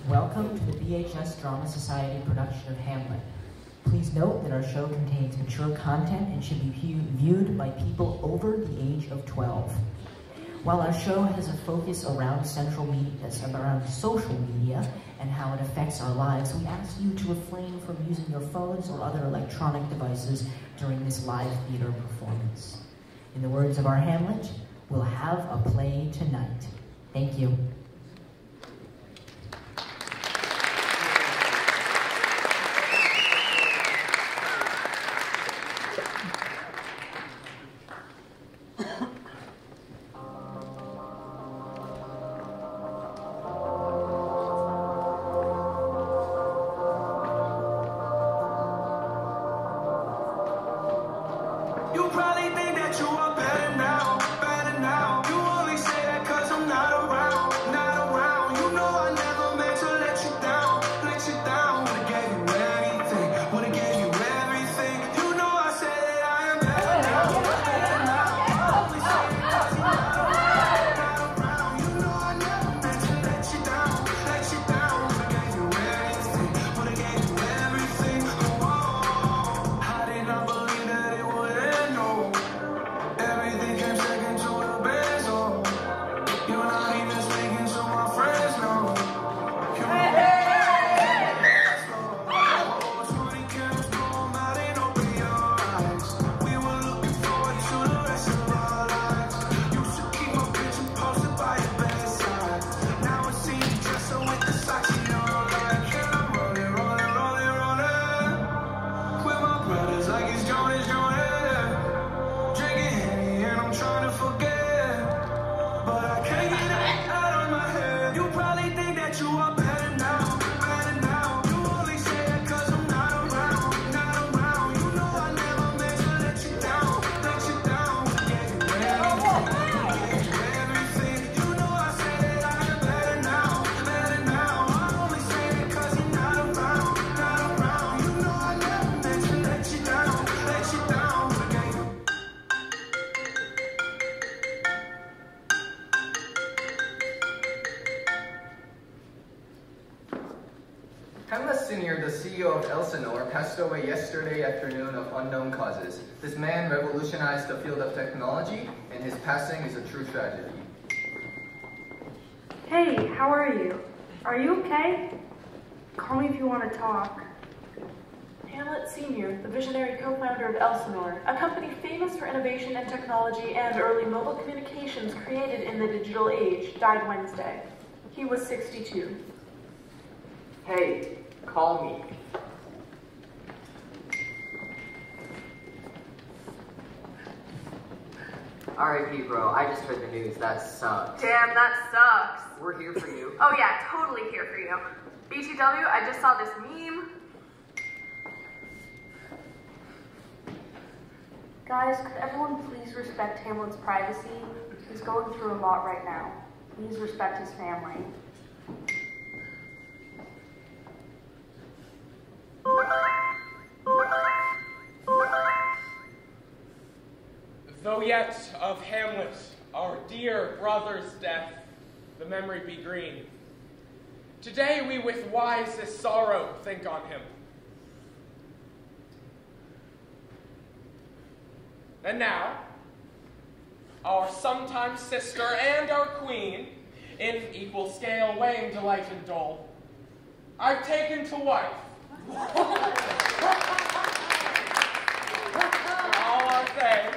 Welcome to the BHS Drama Society production of Hamlet. Please note that our show contains mature content and should be viewed by people over the age of 12. While our show has a focus around social media and how it affects our lives, we ask you to refrain from using your phones or other electronic devices during this live theater performance. In the words of our Hamlet, we'll have a play tonight. Thank you. Hamlet Sr., the CEO of Elsinore, passed away yesterday afternoon of unknown causes. This man revolutionized the field of technology, and his passing is a true tragedy. Hey, how are you? Are you okay? Call me if you want to talk. Hamlet Sr., the visionary co-founder of Elsinore, a company famous for innovation and technology and early mobile communications created in the digital age, died Wednesday. He was 62. Hey, call me. R.I.P. bro, I just heard the news. That sucks. Damn, that sucks. We're here for you. Oh yeah, totally here for you. BTW, I just saw this meme. Guys, could everyone please respect Hamlet's privacy? He's going through a lot right now. Please respect his family. Though yet of Hamlet, our dear brother's death, the memory be green. Today we with wisest sorrow think on him. And now, our sometime sister and our queen, in equal scale weighing delight and dole, I've taken to wife. For all our thanks.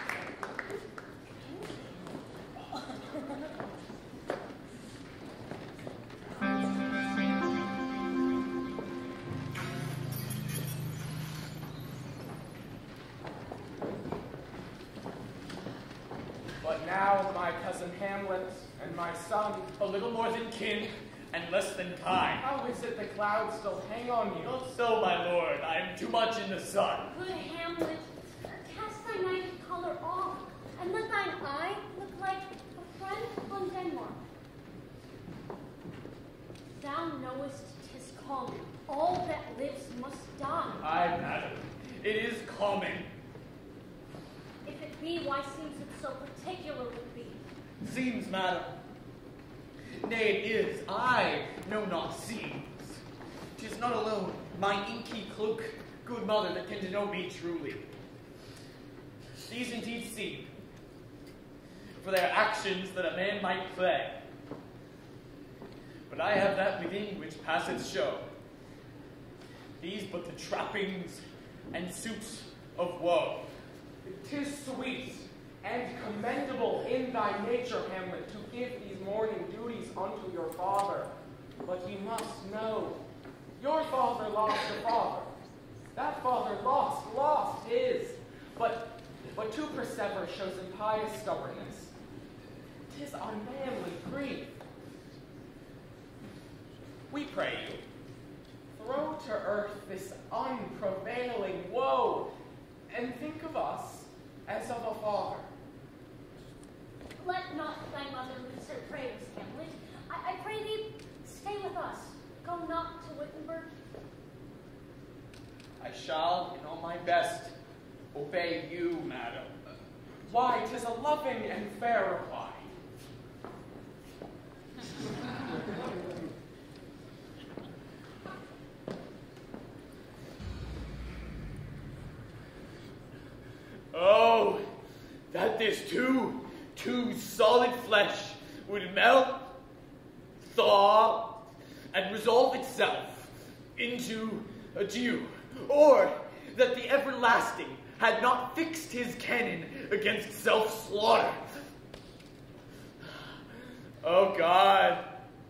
But now my cousin Hamlet and my son, a little more than kin and less than kind. how is it the clouds still hang on you? Not so, my lord, I am too much in the sun. Good Hamlet, cast thy night color off, and let thine eye look like a friend on Denmark. Thou knowest 'tis common, all that lives must die. Aye, madam, it is common. If it be, why seems it so particular with thee? Seems, madam, Nay, it is, I know not seems. 'Tis not alone my inky cloak, good mother, that can denote me truly. These indeed seem, for their actions that a man might play. But I have that within which passeth show. These but the trappings and suits of woe. 'Tis sweet and commendable in thy nature, Hamlet, to give these morning duties unto your father. But ye must know, your father lost a father. That father lost his. But to persever shows impious stubbornness. 'Tis unmanly grief. We pray you, throw to earth this unprevailing woe, and think of us as of a father. Let not thy mother lose her prayers, Hamlet. I pray thee, stay with us. Go not to Wittenberg. I shall, in all my best, obey you, madam. Why, 'tis a loving and fair reply. Oh, that this too solid flesh would melt, thaw, and resolve itself into a dew, or that the everlasting had not fixed his cannon against self-slaughter. Oh God,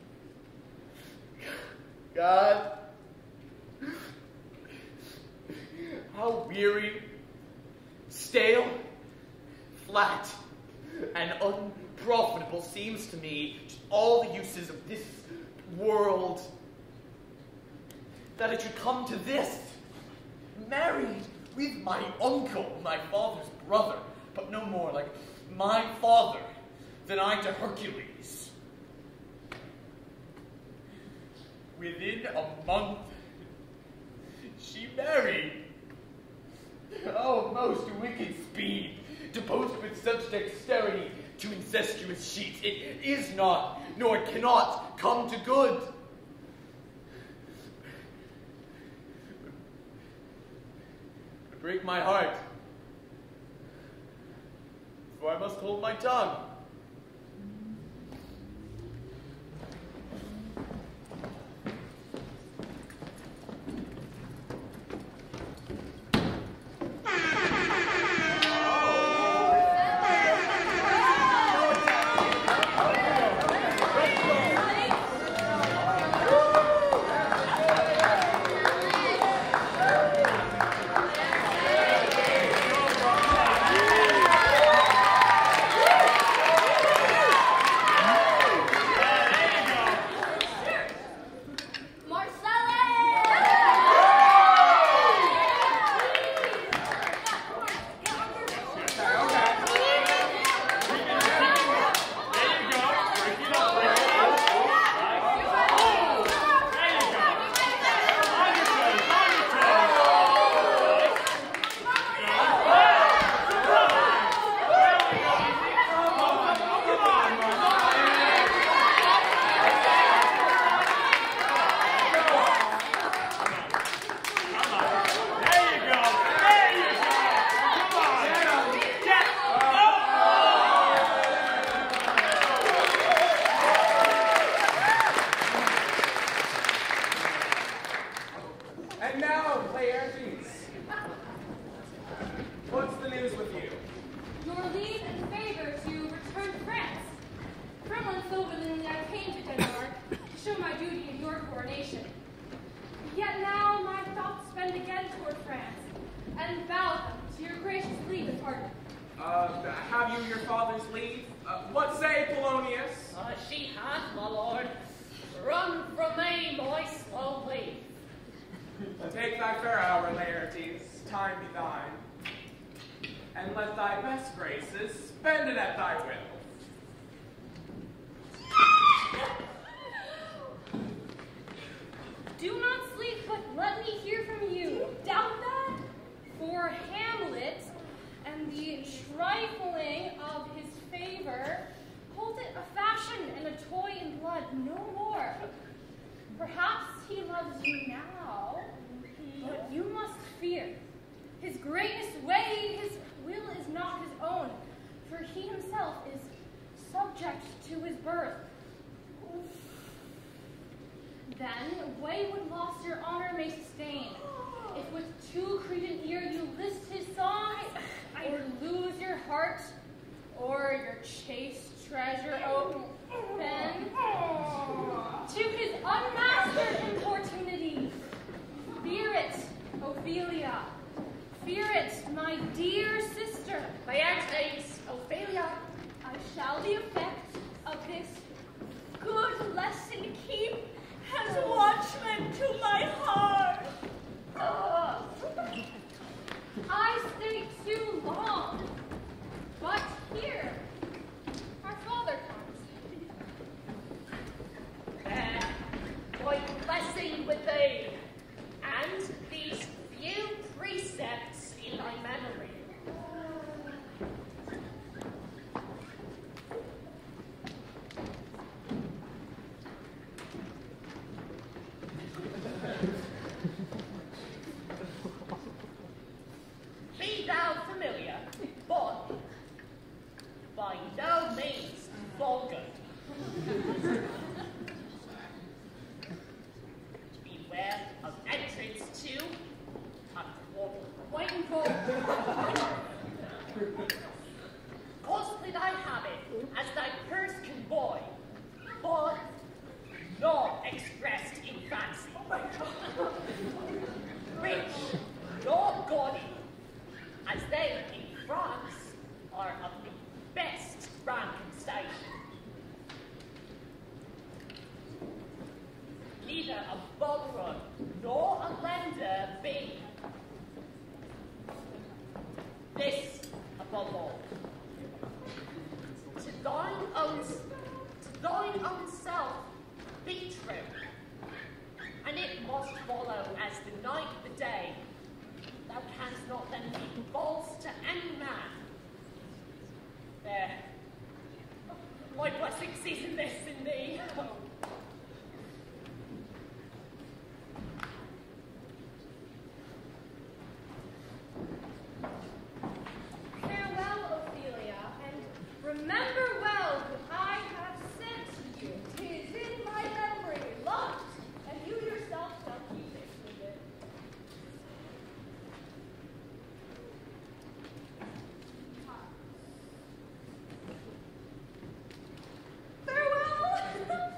how weary, stale, flat, and unprofitable seems to me all the uses of this world, that it should come to this, married with my uncle, my father's brother, but no more like my father than I to Hercules. Within a month, she married. Oh, most wicked speed, to boast with such dexterity to incestuous sheets. It is not, nor it cannot come to good. But break my heart, for I must hold my tongue. Have you your father's leave? What say, Polonius? She hath, my lord. Run from me, my slow leaf. Take thy fair hour, Laertes, time be thine, and let thy best graces spend it at thy will. Do not sleep, but let me hear from you. Doubt that? For Hamlet and the trifling of his favor holds it a fashion and a toy in blood. to his birth. Then, weigh what loss your honor may sustain. If with too credent ear you list his songs, or lose your heart, or your chaste treasure open, to his unmastered importunity. Fear it, Ophelia. Fear it, my dear sister. My aunt hates Ophelia. I shall the effect of this good lesson keep as watchman to my heart. I stayed too long, but here our father comes. My blessing with thee, and these few precepts in thy memory. Be thou familiar, but by no means vulgar. Beware of entrance to a quarter. White and cold. Costly thy habit as thy purse can buy, but not expressed in fancy. Rich, not gaudy, as they in France are of the best rank and station. Neither a borrower nor a lender be. This above all. To thine own self be true, and it must follow as the night the day. Thou canst not then be false to any man. There, my blessing season this in thee. Farewell, Ophelia, and remember well what I have said to you. 'Tis in my memory, locked, and you yourself shall keep it with it. Farewell!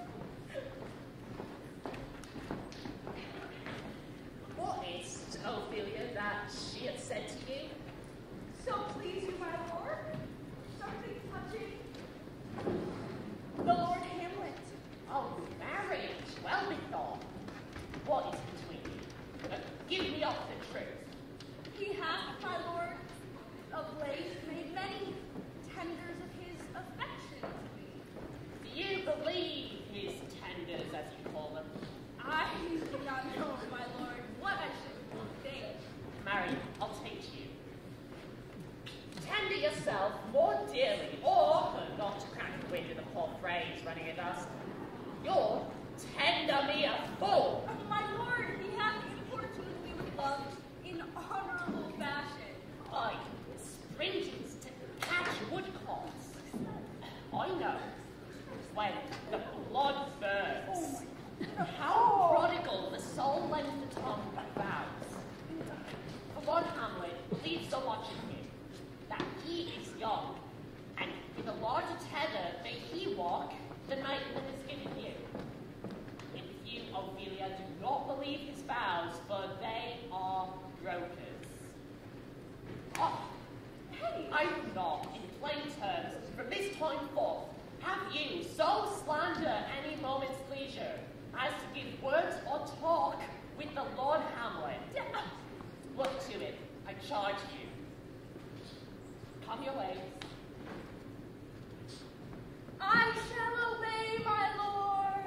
What is, Ophelia, that she had said to you? So please you, my lord. Something touching the Lord Hamlet. Oh, marriage, well bethought. What is between you? Give me up the truth. He hath, my lord, of late made many tenders of his affection to me. Do you believe his tenders, as you call them? I do not know, my lord, what I should think. Mary, I'll teach you. Tender yourself more dearly, or, not to crack the wind of the poor phrase running at us, you're tender me a fool. My lord, he hath importuned me with love in honorable fashion. I stringent to catch woodcocks. I know when the blood burns, how prodigal the soul lends the tongue that vows. For Lord Hamlet believes so much in him that he is young, and with a larger tether may he walk than Maitland has given you. If you, Ophelia, do not believe his vows, for they are brokers. Oh, I do not, in plain terms, from this time forth, have you so slander any moment's leisure as to give words or talk with the Lord Hamlet. Look to it, I charge you. Come your ways. I shall obey, my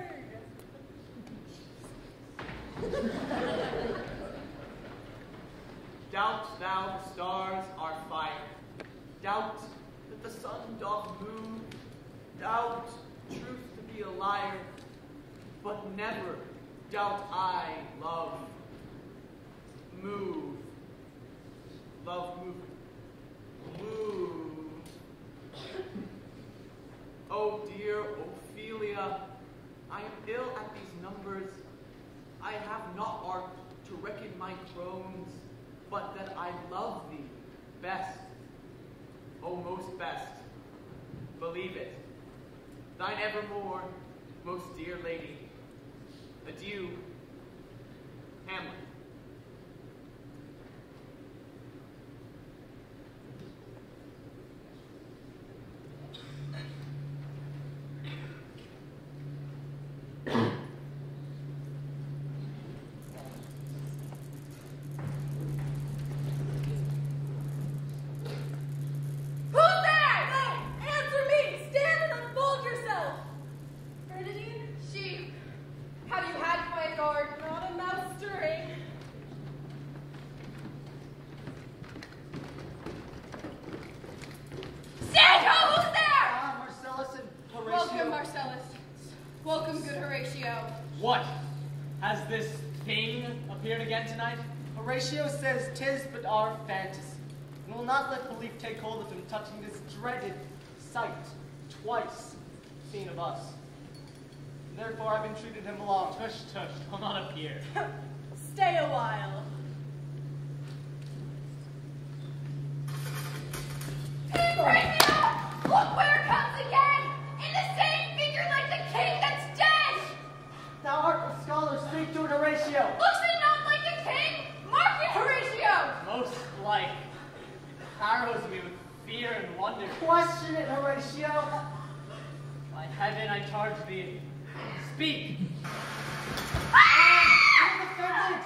lord. Doubt thou the stars are fire. Doubt that the sun doth move. Doubt truth to be a liar. But never doubt I love. Move. Love moving. Move. Oh dear Ophelia, I am ill at these numbers. I have not art to reckon my crones, but that I love thee best, O most best, believe it. Thine evermore, most dear lady. Adieu, Hamlet. Welcome, good Horatio. What? Has this thing appeared again tonight? Horatio says 'tis but our fantasy, and will not let belief take hold of him touching this dreaded sight, twice seen of us. Therefore I've entreated him along. Tush, tush, come on up here. Stay a while. Look where it comes again! In the same figure like the king that's dead! Thou art a scholar, speak to it, Horatio. Looks it not like the king? Mark it, Horatio! Most like. Harrows me with fear and wonder. Question it, Horatio. By heaven, I charge thee. Speak! I'm offended.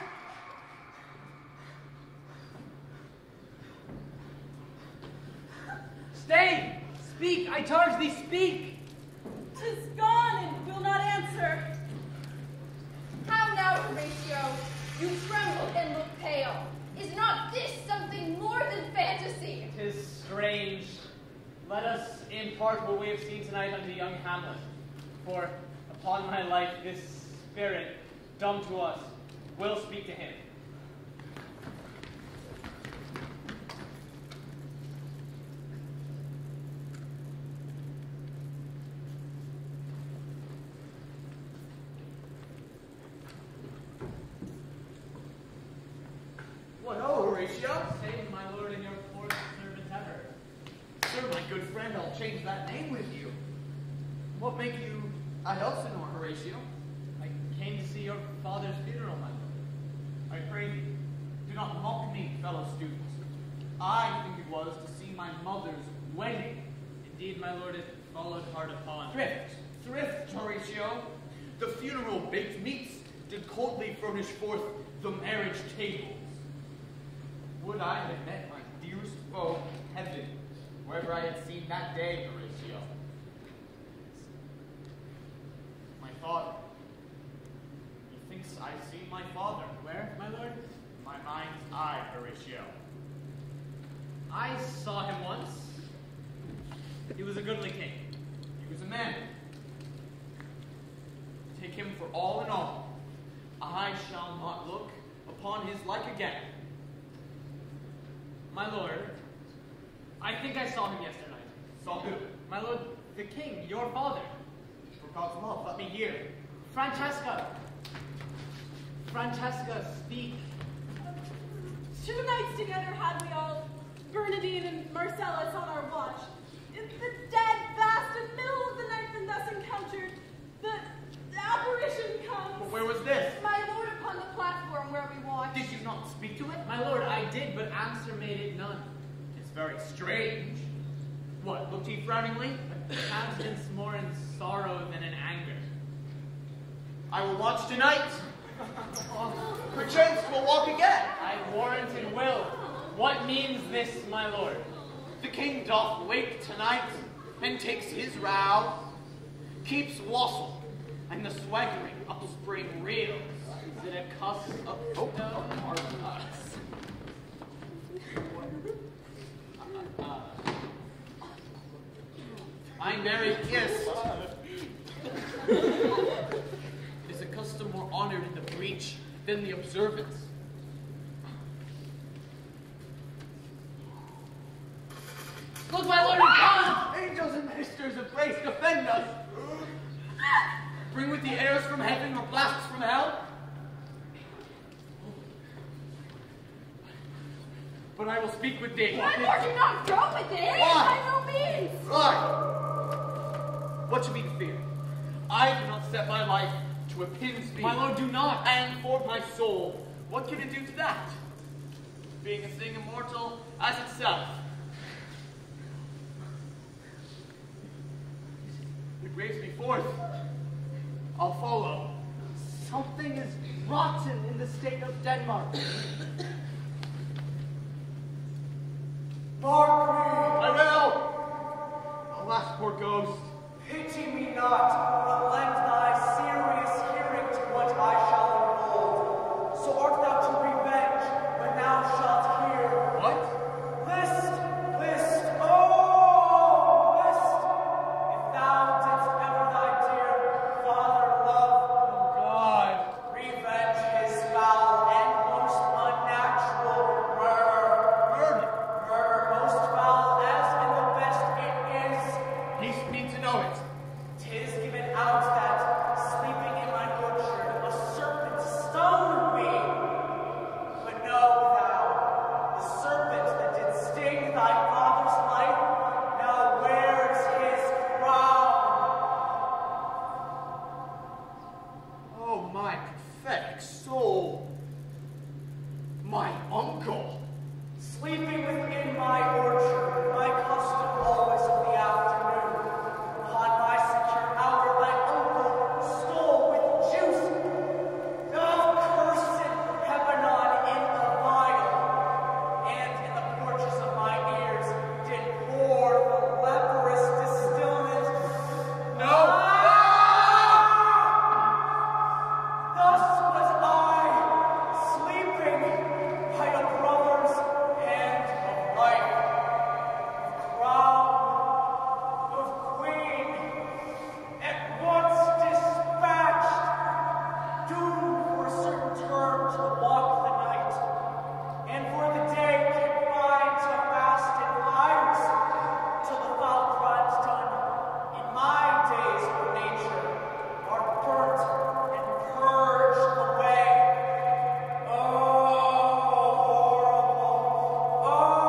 Stay! Speak! I charge thee, speak! 'Tis gone and will not answer. How now, Horatio? You tremble and look pale. Is not this something more than fantasy? 'Tis strange. Let us impart what we have seen tonight unto young Hamlet. For, upon my life, this spirit, dumb to us, will speak to him. What ho, Horatio? Save my lord and your poor servant ever. Sir, my good friend, I'll change that name with you. What make you at Elsinore, Horatio? I came to see your father's funeral, my lord. I pray thee, do not mock me, fellow students. I think it was to see my mother's wedding. Indeed, my lord, it followed hard upon. Thrift, Horatio. The funeral baked meats did coldly furnish forth the marriage tables. Would I had met my dearest foe, heaven, wherever I had seen that day, Horatio. My father. Methinks I see my father. Where, my lord? My mind's eye, Horatio. I saw him once. He was a goodly king. He was a man. Take him for all in all. I shall not look upon his like again. My lord, I think I saw him yesterday. Saw who? My lord, the king, your father. For God's love, let me hear. Francesca! Francesca, speak. 2 nights together had we all, Bernadine and Marcellus, on our watch. In the dead, vast, and middle of the night when thus encountered, the apparition comes. But where was this? My lord upon the platform where we watched. Did you not speak to it? My lord, I did, but answer made it none. It's very strange. What, looked he frowningly? Countenance more in sorrow than in anger. I will watch tonight. Perchance we'll walk again. I warrant and will. What means this, my lord? The king doth wake tonight, and takes his row, keeps wassail, and the swaggering upspring reels. Is it a cuss of I marry kissed. It is a custom more honored in the breach than the observance. Look, my lord, is gone! Angels and ministers of grace, defend Bring with thee airs from heaven or blasts from hell? But I will speak with thee. Why would you not go with it? Why? By no means. Why? What should be the fear? I do not set my life to a pin's beam. My lord, do not. And for my soul, what can it do to that? Being a thing immortal as itself. It braves me forth. I'll follow. Something is rotten in the state of Denmark. Mark I will! Alas, poor ghost. pity me not, but lend thy serious hearing to what I shall unfold. So art thou to revenge when thou shalt hear. What? List, list, oh, list. If thou didst ever thy dear father love, Oh, God. revenge his foul and most unnatural murder. Murder. Murder most foul as in the best it is. Haste me to know it. 'Tis given out that, sleeping in my orchard, a serpent stung me. But know thou, the serpent that did sting thy father's life now wears his crown. Oh, my pathetic soul. My uncle. Sleeping within my orchard, my custom always of the afternoon. Upon my secure hour, thy uncle stole with juice of cursed Hepanon in a vial, and in the porches of my ears did pour the leprous distilment. No! Thus was I, sleeping by a brother's hand of life, of crown, of queen, at once dispatched, doomed for a certain term to walk the night, and for the day confined to fast and fires, till the foul crimes done in my days of nature are burnt and purged away. Oh, horrible! Oh,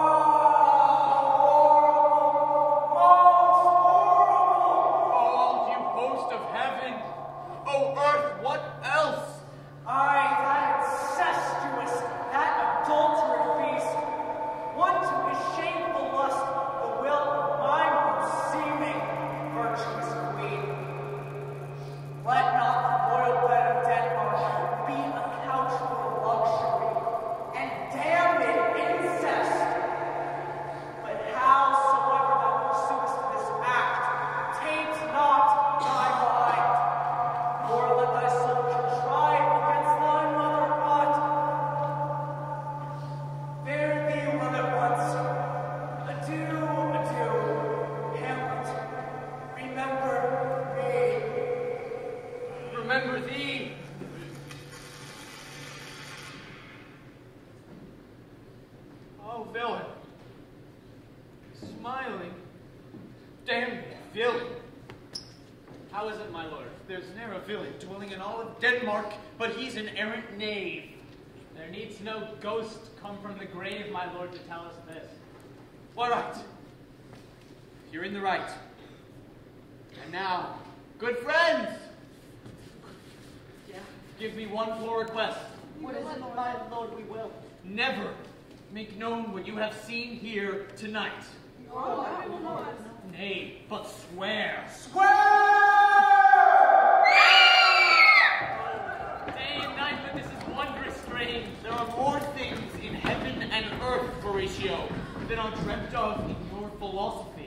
horrible! Most horrible! All you host of heaven. Oh, earth, what else? Aye, that incestuous, that adulterate beast, one to his shameful lust, the will of my most seeming virtuous queen. Let not the royal bed of Denmark be a couch for luxury and damned incest. But howsoever thou pursuest this act, taint not thy mind, nor let thy soul contrive against thy mother God. Fare thee well at once. Adieu, adieu, Hamlet. Remember me. Remember thee. Oh, villain. Smiling. Damn villain. How is it, my lord? There's ne'er a villain dwelling in all of Denmark, but he's an errant knave. There needs no ghost come from the grave, my lord, to tell us this. All right. You're in the right. And now, good friends, give me one poor request. What is it, my lord, we will? Never make known what you have seen here tonight. Oh, I will not. Nay, but swear. Day and night, but this is wondrous strange. There are more things in heaven and earth, Horatio, than are dreamt of in your philosophy.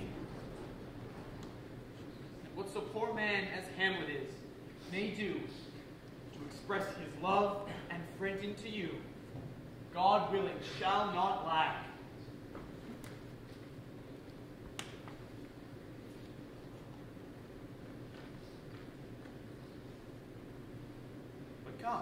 What so poor man as Hamlet is may do to express his love and friendship to you, God willing, shall not lack. But come,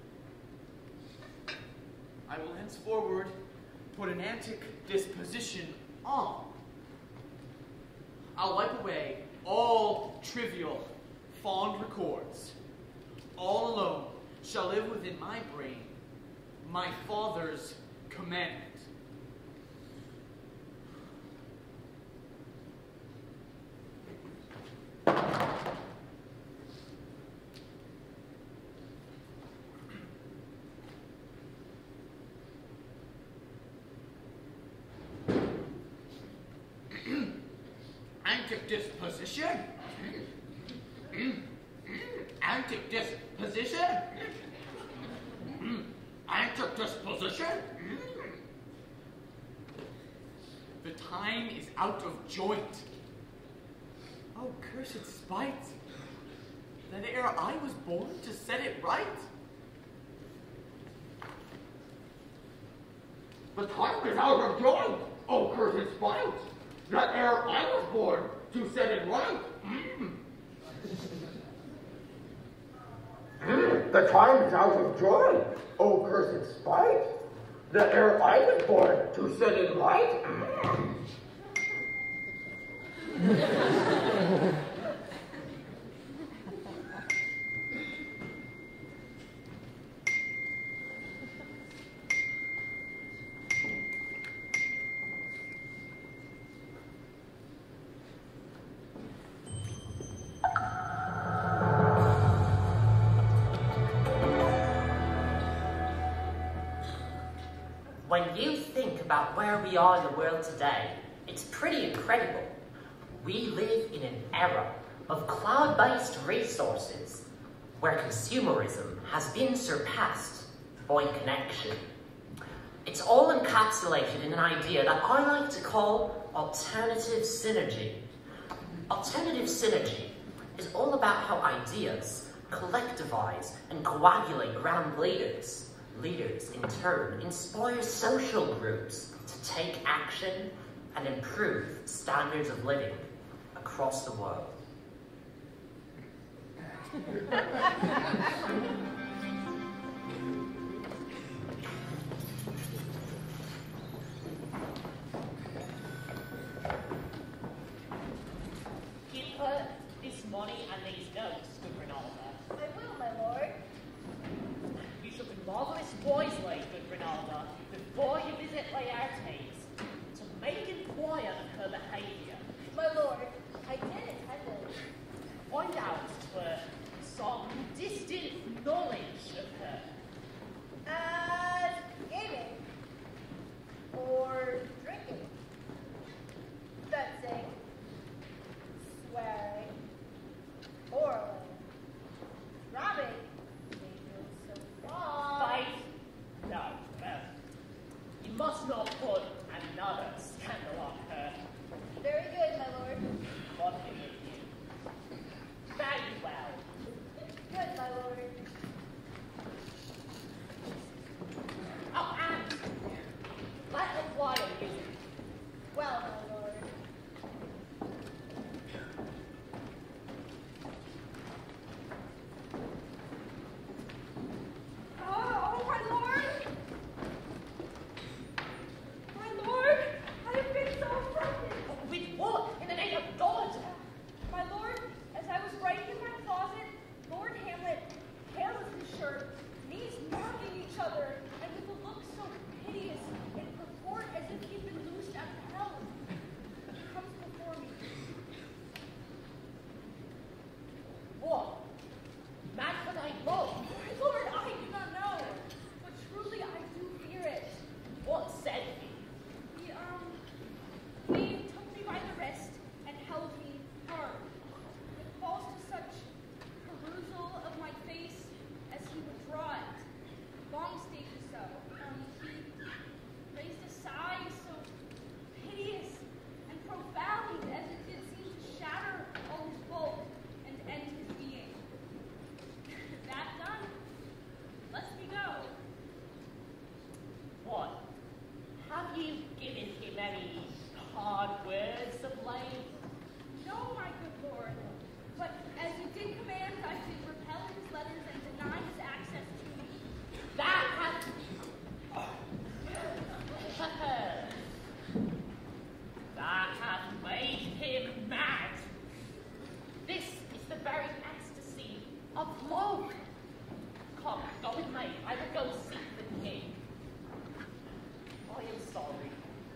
I will henceforward put an antic disposition on. I'll wipe away all trivial, fond records, all alone shall live within my brain, my father's commandment. Disposition. Antic disposition. Antic disposition. The time is out of joint. Oh, cursed spite, that ere I was born to set it right. The time is out of joint. Oh, cursed spite, that ere I was born to set it right. The time is out of joy, oh cursed spite, that ere I was born to set it right. When you think about where we are in the world today, it's pretty incredible. We live in an era of cloud-based resources where consumerism has been surpassed by connection. It's all encapsulated in an idea that I like to call alternative synergy. Alternative synergy is all about how ideas collectivize and coagulate around leaders. Leaders, in turn, inspire social groups to take action and improve standards of living across the world. Give her this money and these notes, good Rinalda. I will, my lord. You should marvel this wisely, good Rinalda, before you visit Laertes, to make inquire of her behaviour. My lord, I did intend it. Find out where some distant alone. Come, go with me. I will go seek the king. I am sorry.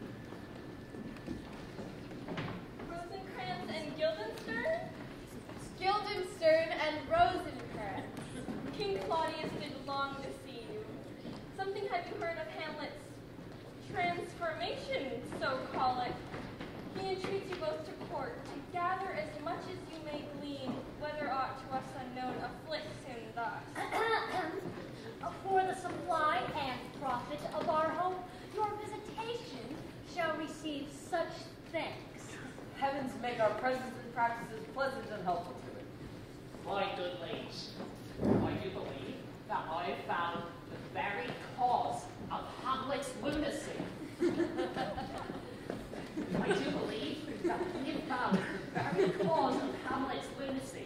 Rosencrantz and Guildenstern? Guildenstern and Rosencrantz. King Claudius did long deceive. Something have you heard of Hamlet's transformation, so call it? He entreats you both to court, to gather as much as you may glean, whether aught to us unknown afflicts him thus. For the supply and profit of our home, your visitation shall receive such thanks. Heavens make our presence and practices pleasant and helpful to it. My good liege, I do believe that I have found the very cause of Hamlet's lunacy. I do believe that we have found the very cause of Hamlet's lunacy.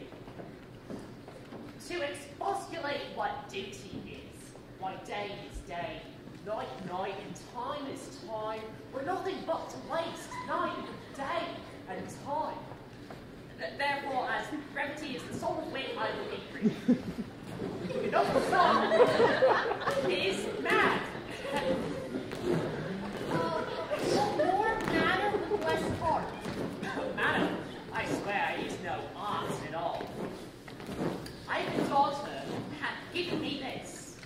To expostulate what duty is, why day is day, night night, and time is time, we're nothing but to waste night, day, and time. Therefore, as brevity is the soul of wit, I will be brief. Enough song is mad. More matter with less heart. Madam, I swear it is no art at all. I have a daughter hath given me this.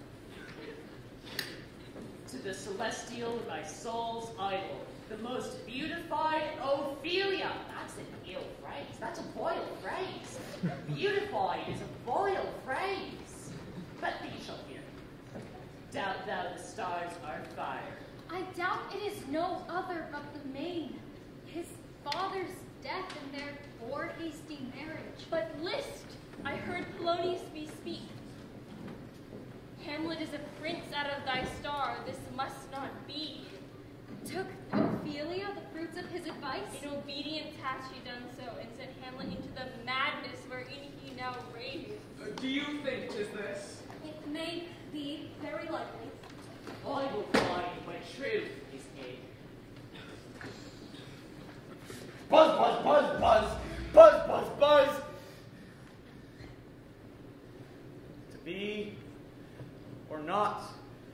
To the celestial, my soul's idol, the most beautified Ophelia. That's an ill phrase. That's a vile phrase. Beautified is a vile phrase. But thee shall hear. Doubt thou the stars are fire. I doubt it is no other but the main, his father's death and their poor hasty marriage. But list, I heard Polonius bespeak. Hamlet is a prince out of thy star, this must not be. Took Ophelia the fruits of his advice? In obedience hath she done so, and sent Hamlet into the madness wherein he now raves. Do you think 'tis this? It may be very likely. I will find where truth is hid. Buzz, buzz, buzz, buzz, buzz, buzz, buzz. To be or not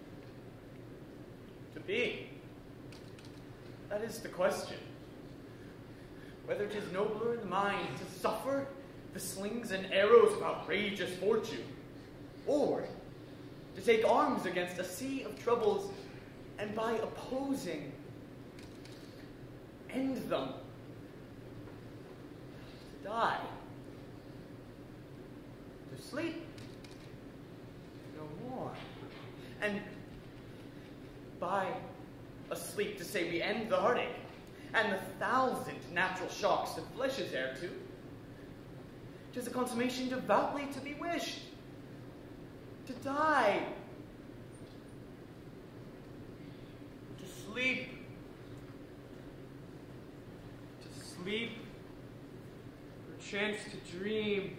to be? That is the question. Whether 'tis nobler in the mind to suffer the slings and arrows of outrageous fortune, or to take arms against a sea of troubles and by opposing end them. To die. To sleep. No more. And by asleep to say we end the heartache and the 1,000 natural shocks that flesh is heir to. 'Tis a consummation devoutly to be wished. To die. To sleep. To sleep. Perchance to dream.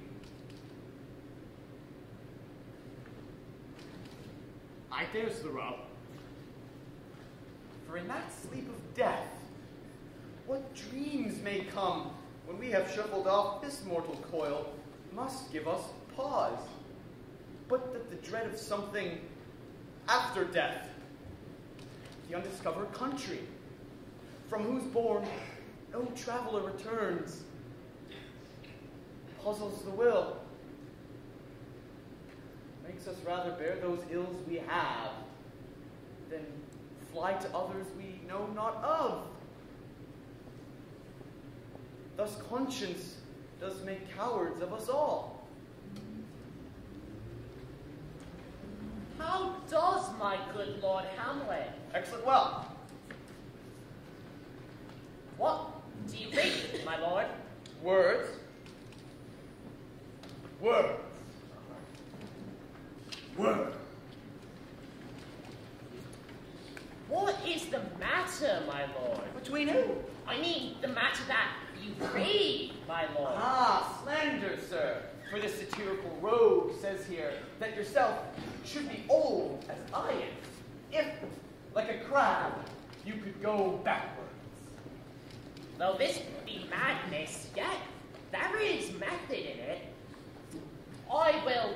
There's the rub. For in that sleep of death, what dreams may come when we have shuffled off this mortal coil must give us pause. But that the dread of something after death, the undiscovered country, from whose bourne no traveler returns, puzzles the will, makes us rather bear those ills we have than fly to others we know not of. Thus conscience does make cowards of us all. How does my good Lord Hamlet? Excellent well. What do you read, my lord? Words. Words. Words. What is the matter, my lord? Between who? I mean, the matter that you read, my lord. Ah, slander, sir. For this satirical rogue says here that yourself should be old as I am, if, like a crab, you could go backwards. Though this be madness, yet there is method in it. I will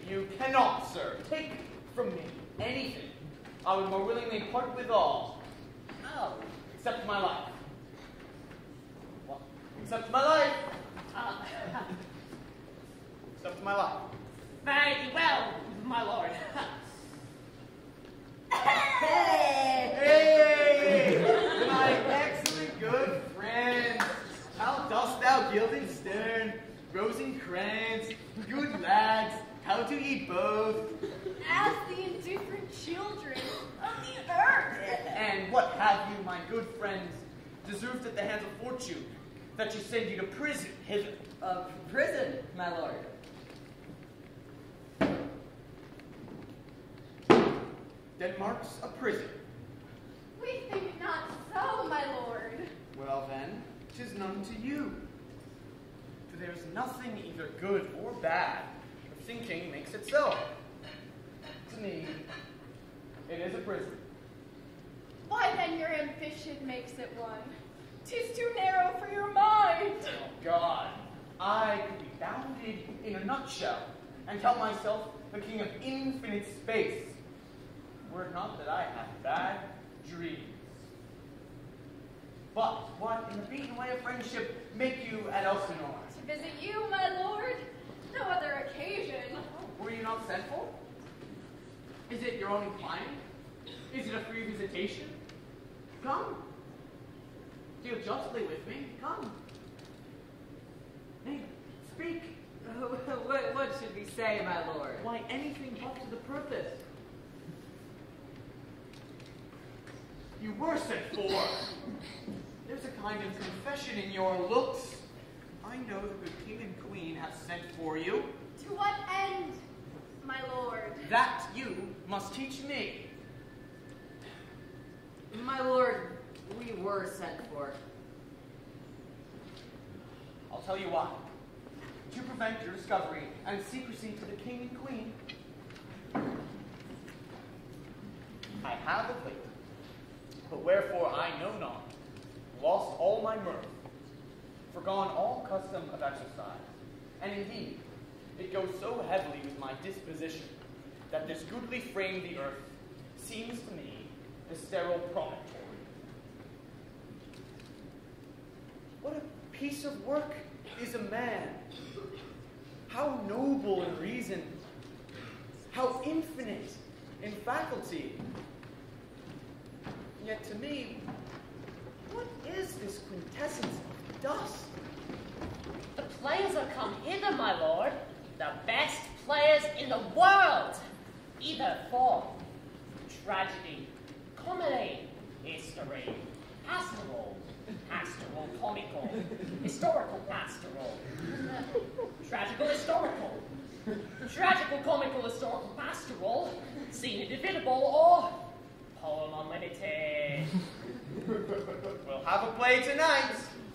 You cannot, sir, take from me anything. I would more willingly part with all. Oh, except my life. What? Except my life. Except my life. Very well, my lord. Hey, my excellent good friend. How dost thou, Guildenstern, Rosencrantz, good lads, how to eat both? As the indifferent children of the earth. And what have you, my good friends, deserved at the hands of fortune, that she send you to prison hither? Prison, my lord. Denmark's a prison. We think not so, my lord. Well then, 'tis none to you. For there's nothing either good or bad, if thinking makes it so. To me, it is a prison. Why then your ambition makes it one? 'Tis too narrow for your mind. Oh God, I could be bounded in a nutshell, and count myself the king of infinite space, were it not that I have bad dreams. But what, in the beaten way of friendship, make you at Elsinore? To visit you, my lord. No other occasion. Were you not sent for? Is it your own inclining? Is it a free visitation? Come. Deal justly with me. Come. Nay, speak. What should we say, my lord? Why, anything but to the purpose. You were sent for. There's a kind of confession in your looks. I know the good king and queen have sent for you. To what end, my lord? That you must teach me. My lord, we were sent for. I'll tell you why. To prevent your discovery and secrecy to the king and queen. I have of late, but wherefore I know not, lost all my mirth, forgone all custom of exercise, and indeed, it goes so heavily with my disposition, that this goodly frame the earth seems to me a sterile promontory. What a piece of work is a man! How noble in reason, how infinite in faculty. Yet to me, what is this quintessence of dust? The players are come hither, my lord. The best players in the world. Either form, tragedy, comedy, history, pastoral, comical, historical pastoral, tragical historical, tragical comical historical pastoral, scene indivisible, or poem unlimited. We'll have a play tonight.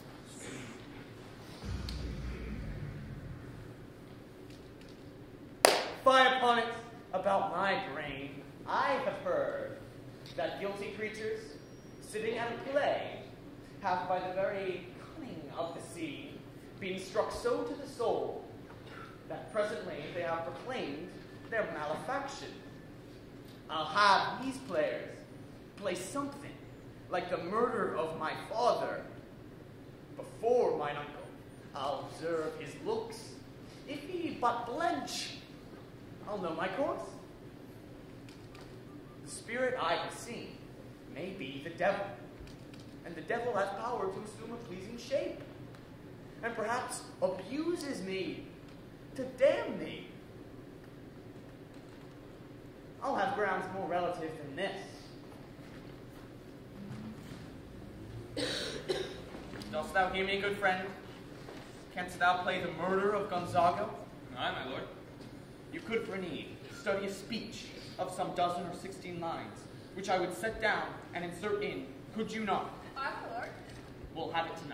Fie upon it, about my brain, I have heard that guilty creatures, sitting at a play, have by the very cunning of the scene been struck so to the soul that presently they have proclaimed their malefaction. I'll have these players play something like the murder of my father before mine uncle. I'll observe his looks. If he but blench, I'll know my course. The spirit I have seen may be the devil, and the devil has power to assume a pleasing shape, and perhaps abuses me to damn me. I'll have grounds more relative than this. Dost thou hear me, good friend? Canst thou play the murder of Gonzago? Aye, my lord. You could, for need, study a speech of some 12 or 16 lines, which I would set down and insert in, could you not? Aye, my lord. We'll have it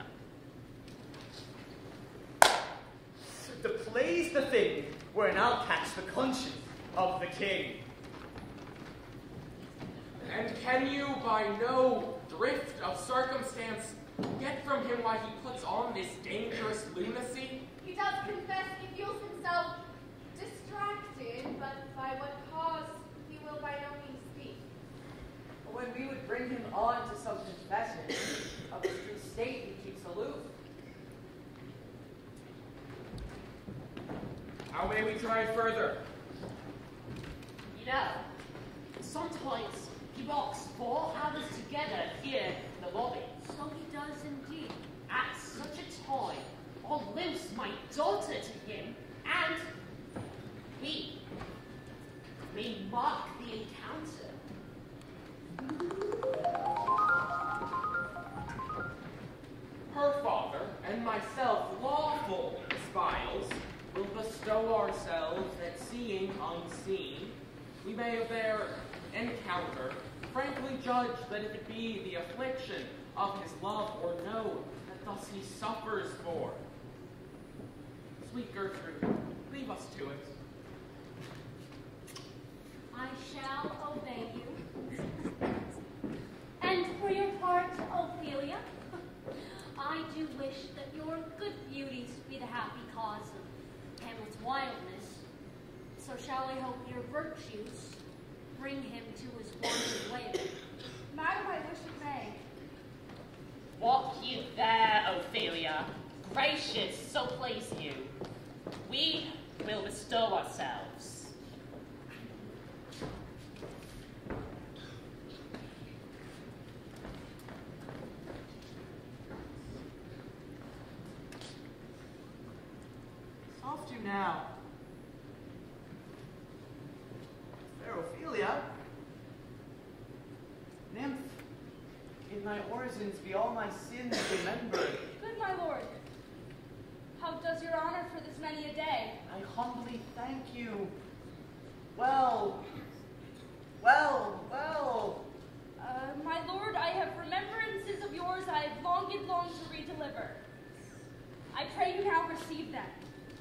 tonight. The play's the thing wherein I'll catch the conscience of the king. And can you, by no drift of circumstance, get from him why he puts on this dangerous lunacy? He does confess he feels himself distracted How may we try it further? You know, sometimes he locks 4 others together here in the lobby. So he does indeed. At such a time, I'll lose my daughter to him, and we may mark the encounter. Her father and myself, lawful espials, will bestow ourselves at seeing unseen. We may of their encounter frankly judge that if it be the affliction of his love or no, that thus he suffers for. Sweet Gertrude, leave us to it. I shall obey you. And for your part, Ophelia, I do wish that your good beauties be the happy cause of Hamlet's wildness. So shall I hope your virtues bring him to his wonted way. Madam, I wish it may. Walk you there, Ophelia. Gracious, so please you. We will bestow ourselves. Soft you now. Fair Ophelia. Nymph, in thy orisons be all my sins remembered. Good my lord. How does your honor for this many a day? I humbly thank you. Well. My lord, I have remembrances of yours I have longed to redeliver. I pray you now receive them.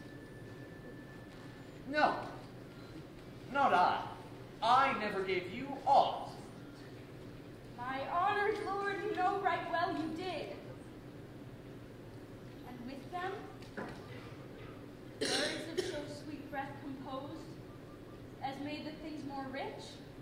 No, not I. I never gave you aught. My honored lord, you know right well you did. And with them, words of so sweet breath composed, as made the things more rich.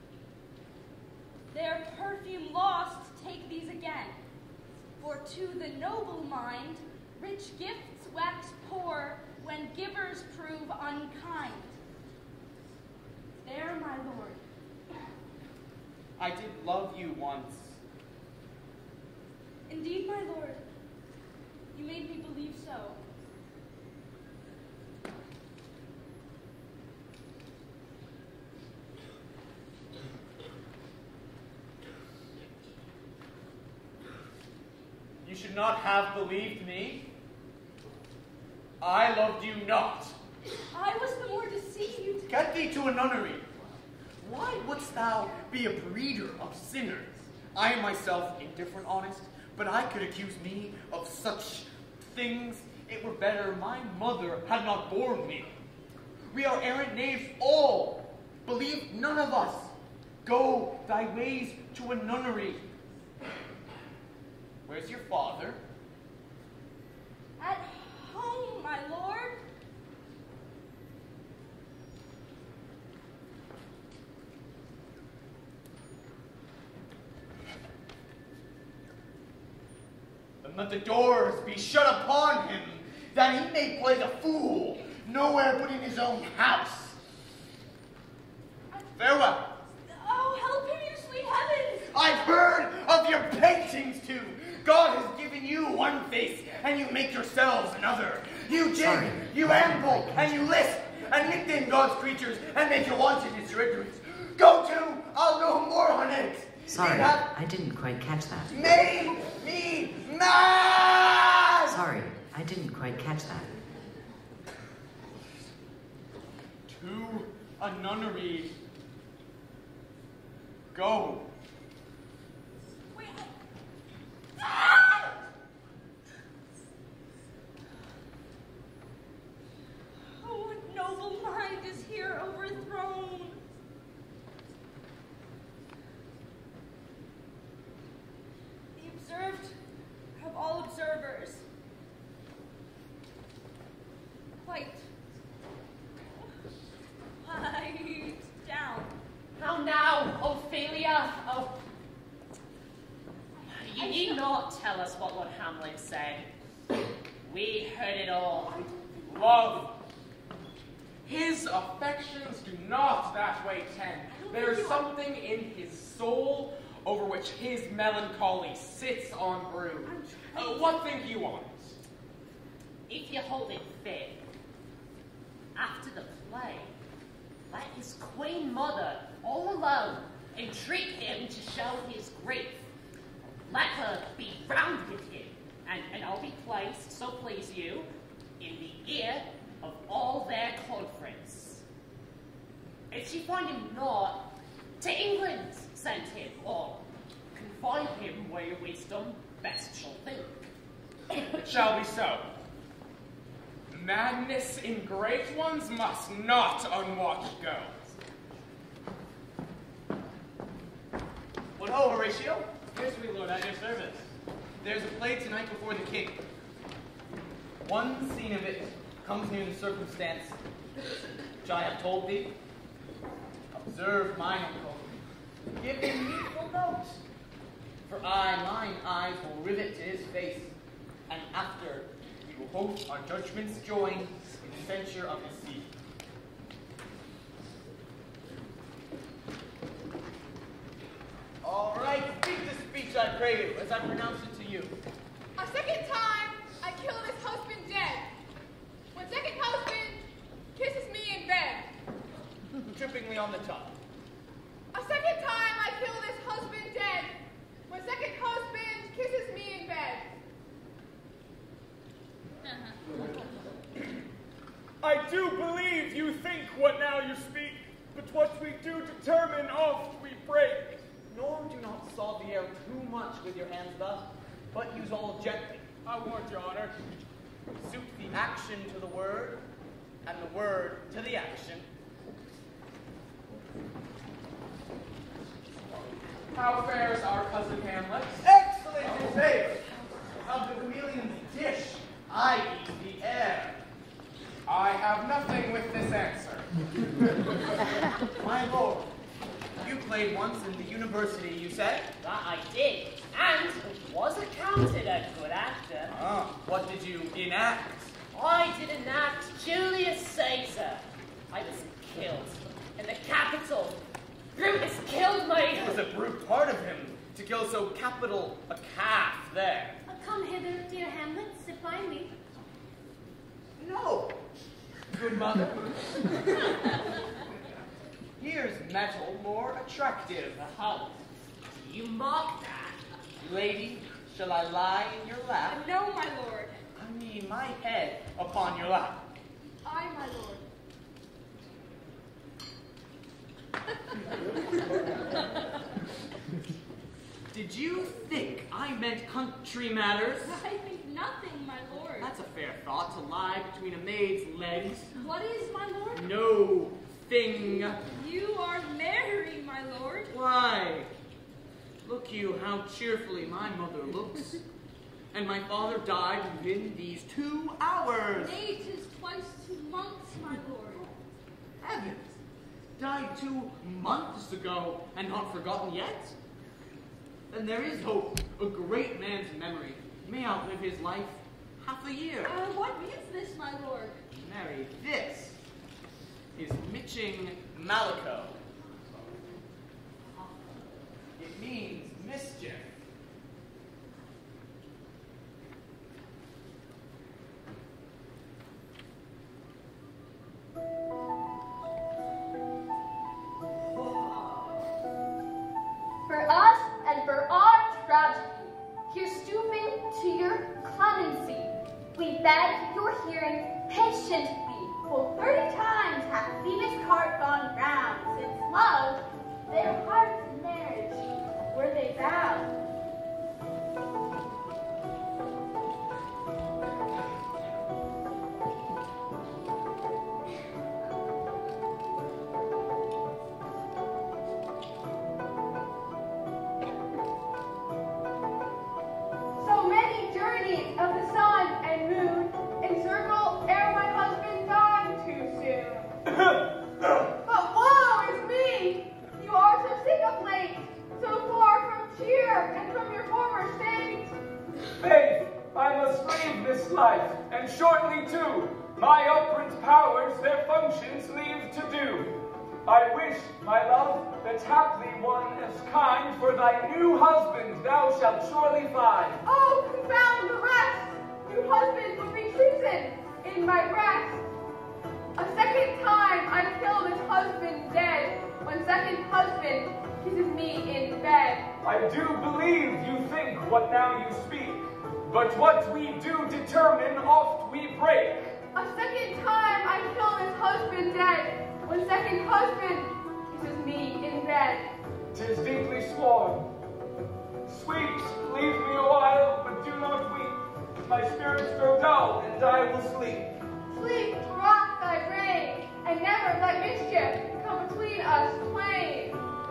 Their perfume lost, take these again. For to the noble mind, rich gifts wax poor when givers prove unkind. There, my lord. I did love you once. Indeed, my lord. You made me believe so. You should not have believed me. I loved you not. I was the more deceived. Get thee to a nunnery. Why wouldst thou be a breeder of sinners? I am myself indifferent honest, but I could accuse me of such things. It were better my mother had not borne me. We are errant knaves all. Believe none of us. Go thy ways to a nunnery. Where's your father? At home, my lord. And let the doors be shut upon him, that he may play the fool, nowhere but in his own house. Farewell. Oh, help him, you sweet heavens! I've heard of your paintings too. God has given you one face, and you make yourselves another. You jig, you amble, and you lisp, and nickname God's creatures, and make your wantedness your ignorance. Go to, I'll know more on it. Sorry, I didn't quite catch that. Made me mad! Sorry, I didn't quite catch that. To a nunnery. Go. Wait. Oh, what noble mind is here overthrown. The observed of all observers. Quite down. How now, Ophelia? Oh, you need not tell us what Lord Hamlet said. We heard it all. Love. His affections do not that way tend. There's something in his soul over which his melancholy sits on brood. What think you on it? If you hold it fair, after the play, let his queen mother all alone entreat him to show his grief. Let her be round with him, and I'll be placed, so please you, in the ear of all their conference. If she find him not, to England send him, or confine him where your wisdom best shall think. It shall be so. Madness in great ones must not unwatched go. What ho, Horatio? Yes, sweet lord, at your service. There's a play tonight before the king. One scene of it comes near the circumstance which I have told thee. Observe mine uncle. Give him needful note. For mine eyes will rivet to his face, and after we will both our judgments join in the censure of his seat. All right, speak the speech I pray you, as I pronounce it to you. A second time, I kill this husband dead. When second husband kisses me in bed. Trippingly on the tongue. A second time, I kill this husband dead. When second husband kisses me in bed. I do believe you think what now you speak, but what we do determine oft we break. Nor do not saw the air too much with your hands thus, but use all gently. I warrant your honor. Suit the action to the word, and the word to the action. How fares our cousin Hamlet? Excellent in favor of the chameleon's dish, i.e. the air. I have nothing with this answer. My lord, you played once in the university, you said? That I did, and was accounted a good actor. What did you enact? I did enact Julius Caesar. I was killed in the Capitol. Brutus killed me. It was a brute part of him to kill so capital a calf there. Come hither, dear Hamlet, sit by me. No, good mother. Here's metal more attractive. How? You mock that? Lady, shall I lie in your lap? No, my lord. I mean my head upon your lap. I, my lord. Did you think I meant country matters? I think nothing, my lord. That's a fair thought, to lie between a maid's legs. What is, my lord? No thing. You are married, my lord. Why? Look you how cheerfully my mother looks. And my father died within these 2 hours. Nay, 'tis twice 2 months, my lord. Heavens! Died 2 months ago, and not forgotten yet? Then there is hope. A great man's memory may outlive his life half a year. What means this, my lord? Mary, this is Mitching Mallico. It means mischief. For us and for our tragedy, here stooping to your clemency, we beg your hearing patiently. For 30 times hath Phoebus' cart gone round, since love, their hearts in marriage, were they bound. So many journeys of the sun and moon encircle ere my husband died too soon. But woe is me! You are so sick of late, so far from cheer different powers their functions leave to do. I wish, my love, that haply one as kind for thy new husband thou shalt surely find. Oh, confound the rest! New husband would be treason in my breast. A second time I kill this husband dead, when second husband kisses me in bed. I do believe you think what now you speak, but what we do determine oft we break. A second time I kill this husband dead, when second husband kisses me in bed. 'Tis deeply sworn. Sweet, leave me a while, but do not weep. My spirits grow dull, and I will sleep. Sleep, rock thy brain, and never let mischief come between us twain.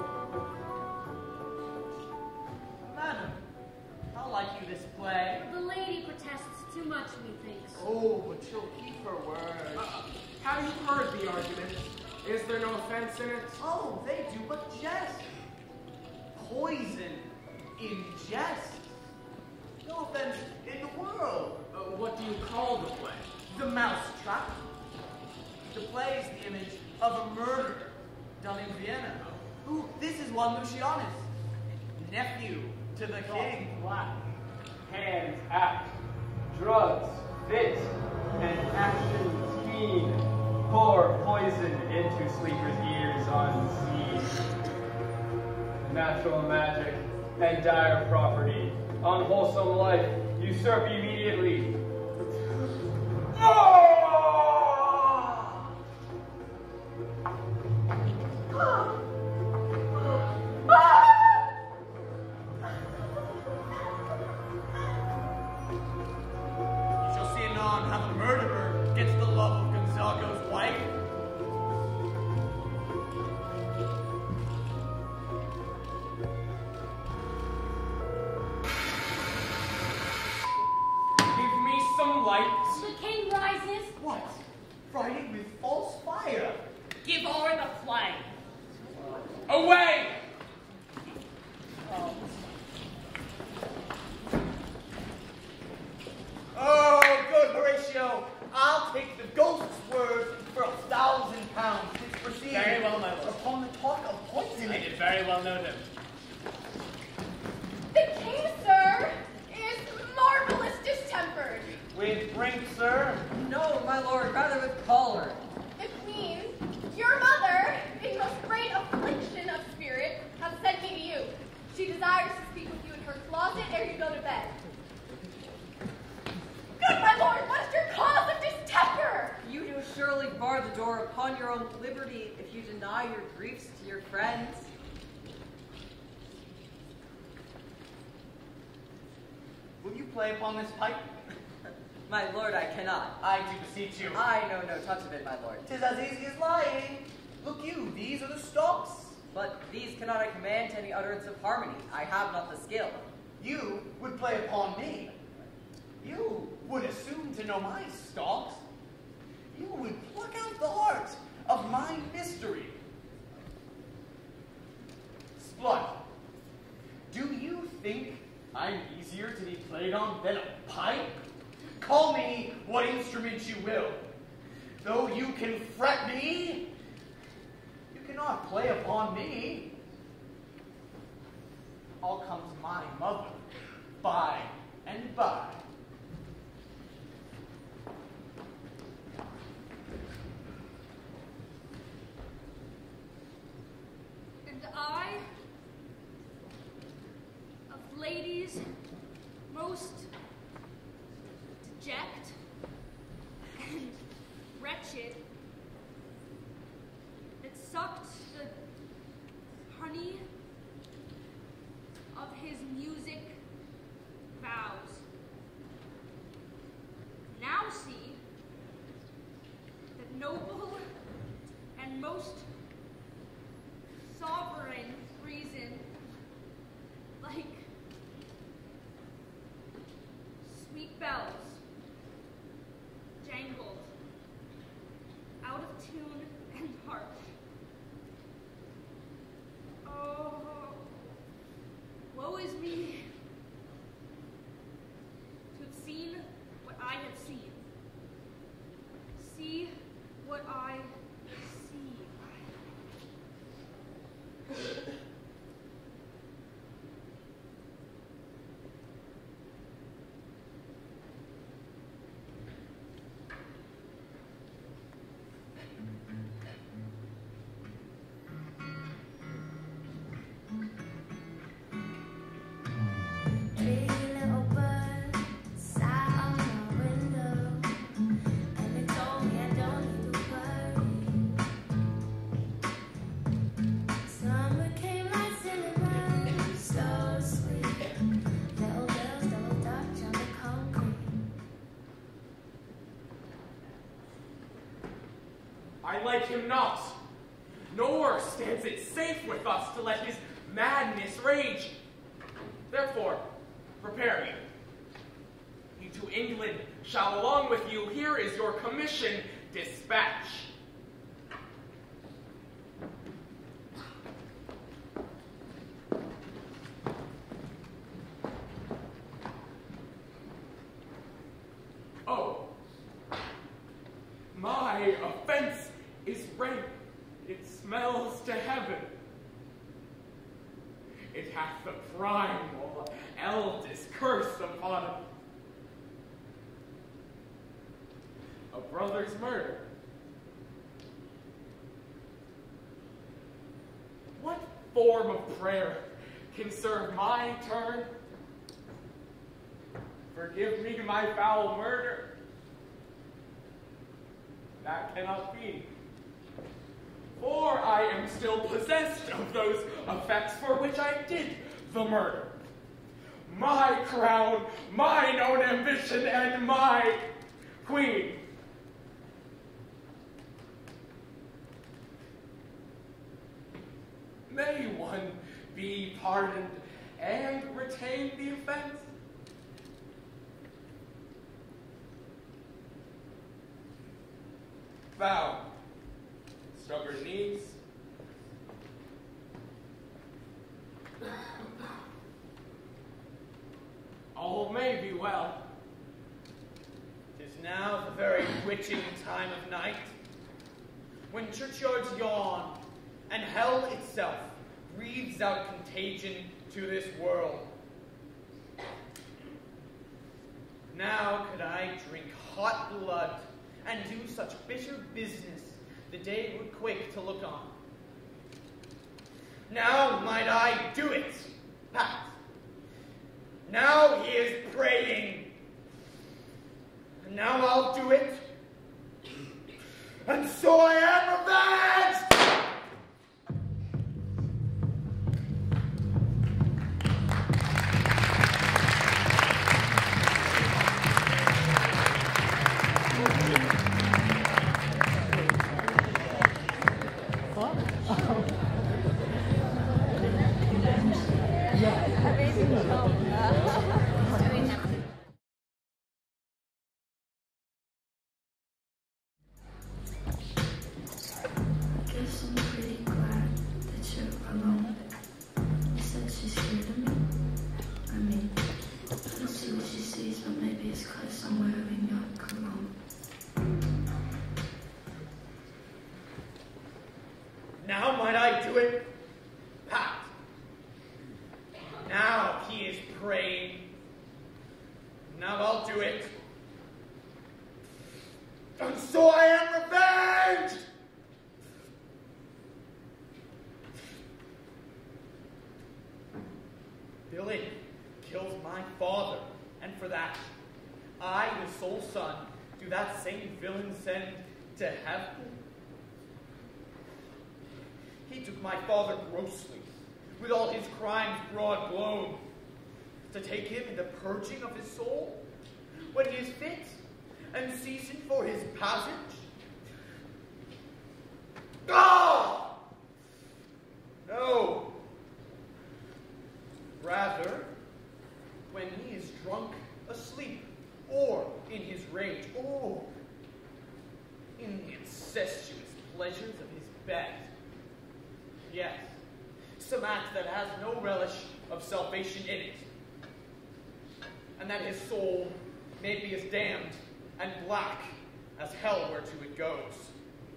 Madam, how like you this play? The lady protests too much, methinks. Oh, but she'll keep her word. Have you heard the argument? Is there no offense in it? Oh, they do but jest. Poison in jest. No offense in the world. What do you call the play? The Mousetrap. The play is the image of a murderer done in Vienna. Who, this is one Lucianus, nephew to the king. Hands act, drugs fit, and actions keen. Pour poison into sleepers' ears unseen. Natural magic and dire property, unwholesome life, usurp immediately. The king rises. What? Frighting with false fire? Give o'er the flame. Away! Oh, good Horatio. I'll take the ghost's word for £1,000. Please proceed. Very well, my lord. Upon the talk of poisoning. I did very well know them. The king, sir, is marvelous distempered. With drink, sir? No, my lord, rather with choler. The queen, your mother, in most great affliction of spirit, has sent me to you. She desires to speak with you in her closet ere you go to bed. Good my lord, what is your cause of distemper? You do surely bar the door upon your own liberty if you deny your griefs to your friends. Will you play upon this pipe? My lord, I cannot. I do beseech you. I know no touch of it, my lord. 'Tis as easy as lying. Look you, these are the stops. But these cannot I command to any utterance of harmony. I have not the skill. You would play upon me. You would assume to know my stops. You would pluck out the heart of my mystery. Splut, do you think I'm easier to be played on than a pipe? Call me what instrument you will. Though you can fret me, you cannot play upon me. I'll come to my mother by and by. And I, of ladies most deject and wretched, that sucked the honey of his music vows, now see that noble and most sovereign reason, like sweet bells, jangled, out of tune and harsh. Oh, woe is me to have seen what I have seen. See what I see. I like him not, nor stands it safe with us to let his madness rage. Therefore, prepare you. You to England shall along with you. Here is your commission dispatch. Oh, my offense is rank. It smells to heaven. It hath the primal eldest curse upon it. A brother's murder. What form of prayer can serve my turn? Forgive me my foul murder. That cannot be. For I am still possessed of those effects for which I did the murder. My crown, mine own ambition, and my queen. May one be pardoned and retain the offense? Bow, stubborn knees. All may be well. 'Tis now the very witching time of night, when churchyards yawn, and hell itself breathes out contagion to this world. Now could I drink hot blood and do such bitter business the day would quake to look on. Now might I do it, Pat. Now he is praying. And now I'll do it. And so I am revenged! Now might I do it, Pat. Now he is praying. Now I'll do it. And so I am revenged! Billy kills my father, and for that, I, his sole son, do that same villain send to heaven. He took my father grossly, with all his crimes broad blown, to take him in the purging of his soul, when he is fit and seasoned for his passage. Ah! No. Rather, when he is drunk, asleep, or in his rage, or in the incestuous pleasures of his bed. Yes, some act that has no relish of salvation in it, and that his soul may be as damned and black as hell whereto it goes.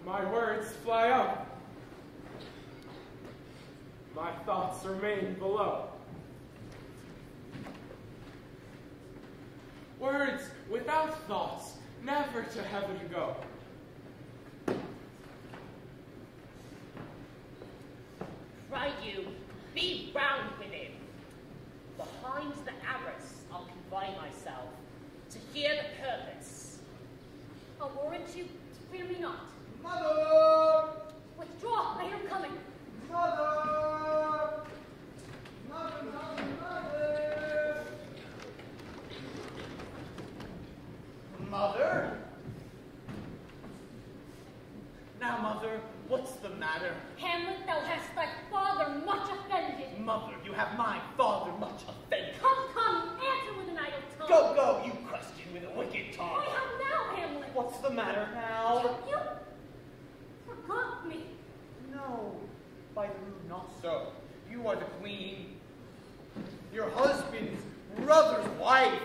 My words fly up. My thoughts remain below. Words without thoughts, never to heaven go. Pray you, be round within. Behind the arras I'll confine myself, to hear the purpose. I'll warrant you to fear me not. Mother! Withdraw, I am coming. Mother! Mother, mother, mother! Mother? Now, Mother, what's the matter? Hamlet, thou hast thy father much offended. Mother, you have my father much offended. Come, answer with an idle tongue. Go, you question with a wicked tongue. I have now, Hamlet. What's the matter now? You forgot me. No, by the rood not so. You are the queen, your husband's brother's wife.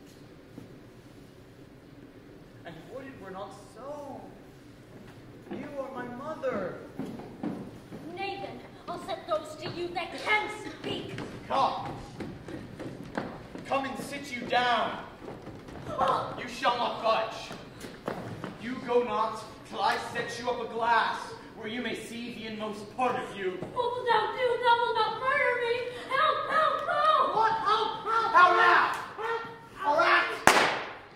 And would it were not so, you are my mother. Nay then, I'll set those to you that can speak. Come and sit you down. You shall not budge. You go not till I set you up a glass where you may see the inmost part of you. What wilt thou do? Thou wilt not murder me. Help, help, help! What? How now? All right.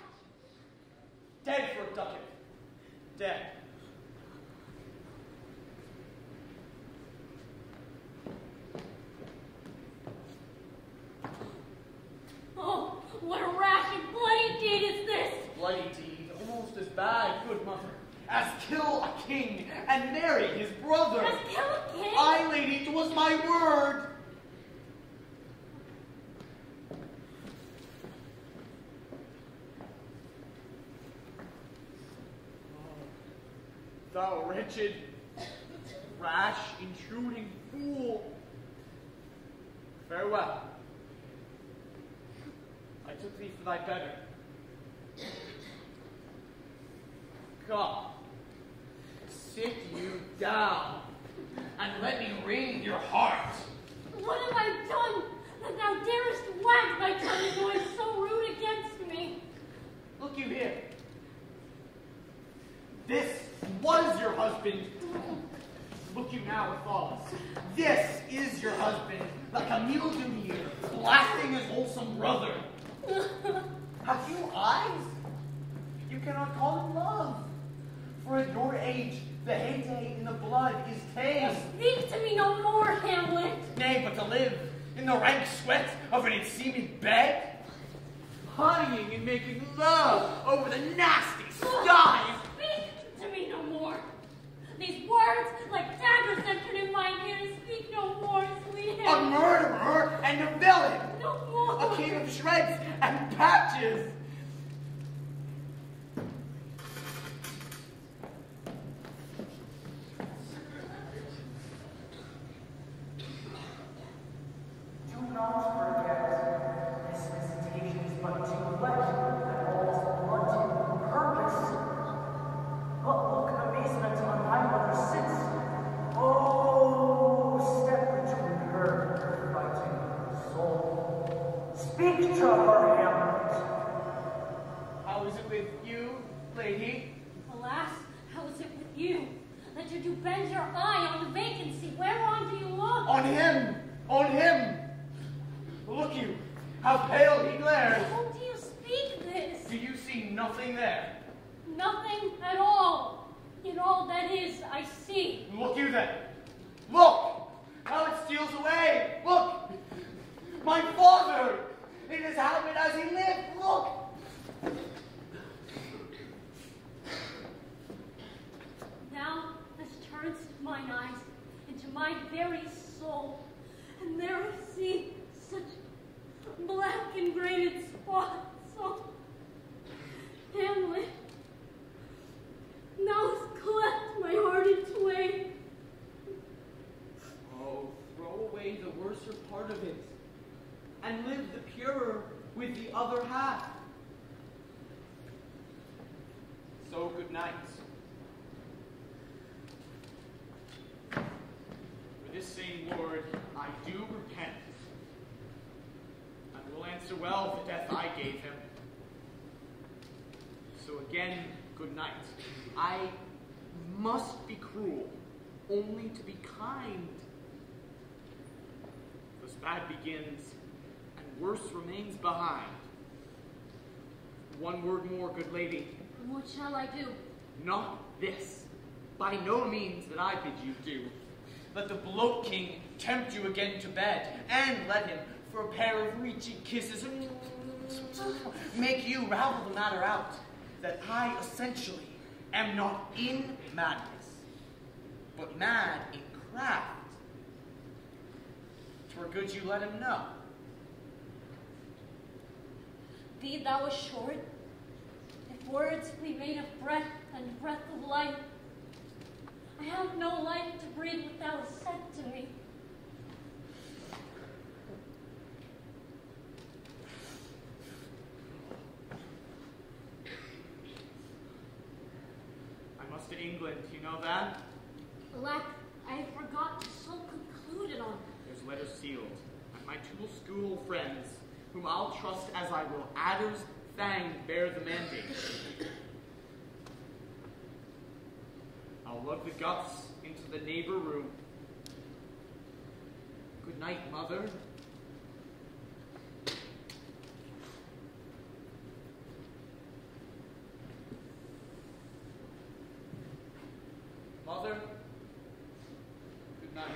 Dead for a ducat. Dead. Oh, what a rash and bloody deed is this! Bloody deed, almost as bad, good mother, as kill a king and marry his brother. As kill a king? Aye, lady, 'twas my word. Thou wretched, rash, intruding fool. Farewell. I took thee for thy better. Come, sit you down, and let me wring your heart. What have I done that thou darest wag thy tongue in voice so rude against me? Look you here. This was your husband. Look you now with follows. This is your husband, like a mule demure, blasting his wholesome brother. Have you eyes? You cannot call it love. For at your age, the heyday in the blood is tame. Speak to me no more, Hamlet. Nay, but to live in the rank sweat of an enseamed bed, honeying and making love over the nasty skies. Speak to me no more. These words, like daggers entered in mine ears, speak no more, sweet A Hamlet. murderer and a villain. No more. A king of shreds and patches. Do not forget, this visitation is but to let that all's blunted purpose. But look amazement on thy mother sits. Oh, step between her fighting soul. Speak to her, Hamlet. How is it with you, lady? Alas, how is it with you? That you do bend your eye on the vacancy. Whereon do you look? On him! On him! Look you, how pale he glares. How do you speak this? Do you see nothing there? Nothing at all. In all that is, I see. Look you then. Look! How it steals away! Look! My father! In his habit as he lived! Look! Thou hast turned mine eyes into my very soul, and there I see such black and grained spots. Oh, Hamlet, thou hast cleft my heart in twain. Oh, throw away the worser part of it, and live the purer with the other half. So good night. gave him. So again, good night. I must be cruel, only to be kind. Thus bad begins, and worse remains behind. One word more, good lady. What shall I do? Not this. By no means that I bid you do. Let the bloat king tempt you again to bed, and let him, for a pair of reaching kisses, make you ravel the matter out, that I essentially am not in madness, but mad in craft. 'Twere good you let him know. Be thou assured, if words be made of breath and breath of life, I have no life to breathe what thou hast said to me. I must to England, you know that? Alack, I have forgot so concluded on. There's letters sealed, and my two school friends, whom I'll trust as I will adder's fang bear the mandate. I'll lug the guts into the neighbor room. Good night, mother. Mother, good night.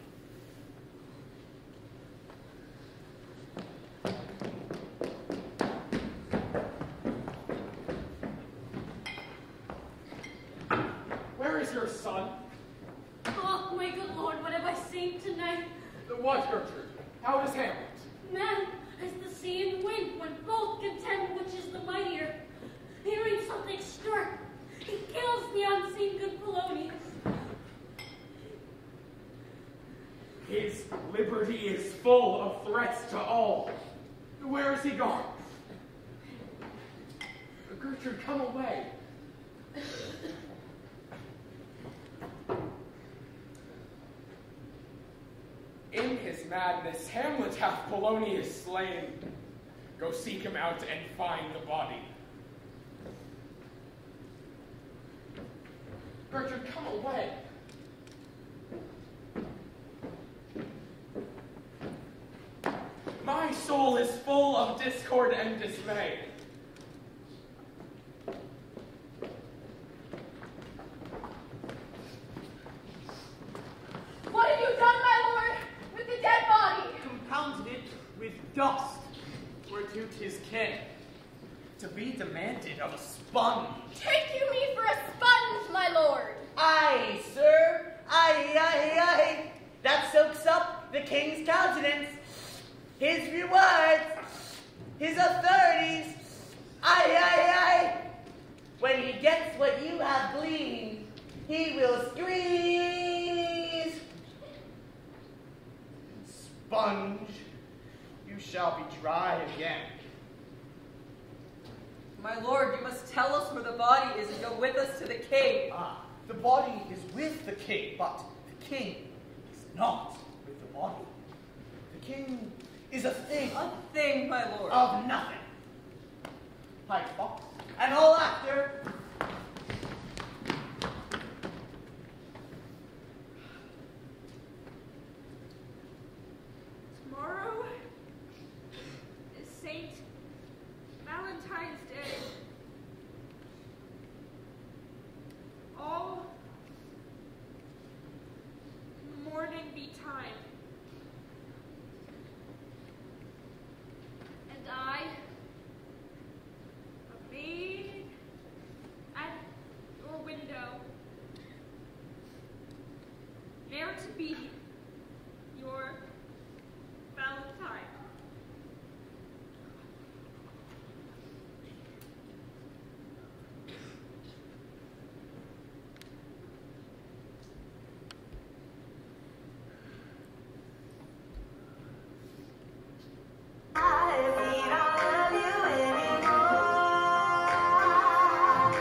Where is your son? Oh, my good Lord, what have I seen tonight? The what, Gertrude? How is Hamlet? Man, as the sea and wind, when both contend which is the mightier. Hearing something stir, he kills the unseen good Polonius. His liberty is full of threats to all. Where is he gone? Gertrude, come away. In his madness, Hamlet hath Polonius slain. Go seek him out and find the body. Gertrude, come away. My soul is full of discord and dismay. What have you done, my lord, with the dead body? Compounded it with dust, whereto 'tis kin, to be demanded of a sponge. Take you me for a sponge, my lord. Aye, sir. Aye, aye, aye. That soaks up the king's countenance, his rewards, his authorities. Aye, aye, aye. When he gets what you have gleaned, he will squeeze. Sponge, you shall be dry again. My lord, you must tell us where the body is and go with us to the king. Ah, the body is with the king, but the king is not with the body. The king is a thing. A thing, my lord. Of nothing. Like fox, and all after. Tomorrow is Saint Valentine's Day. All morning be time. And I, a maid at your window, there to be your Valentine.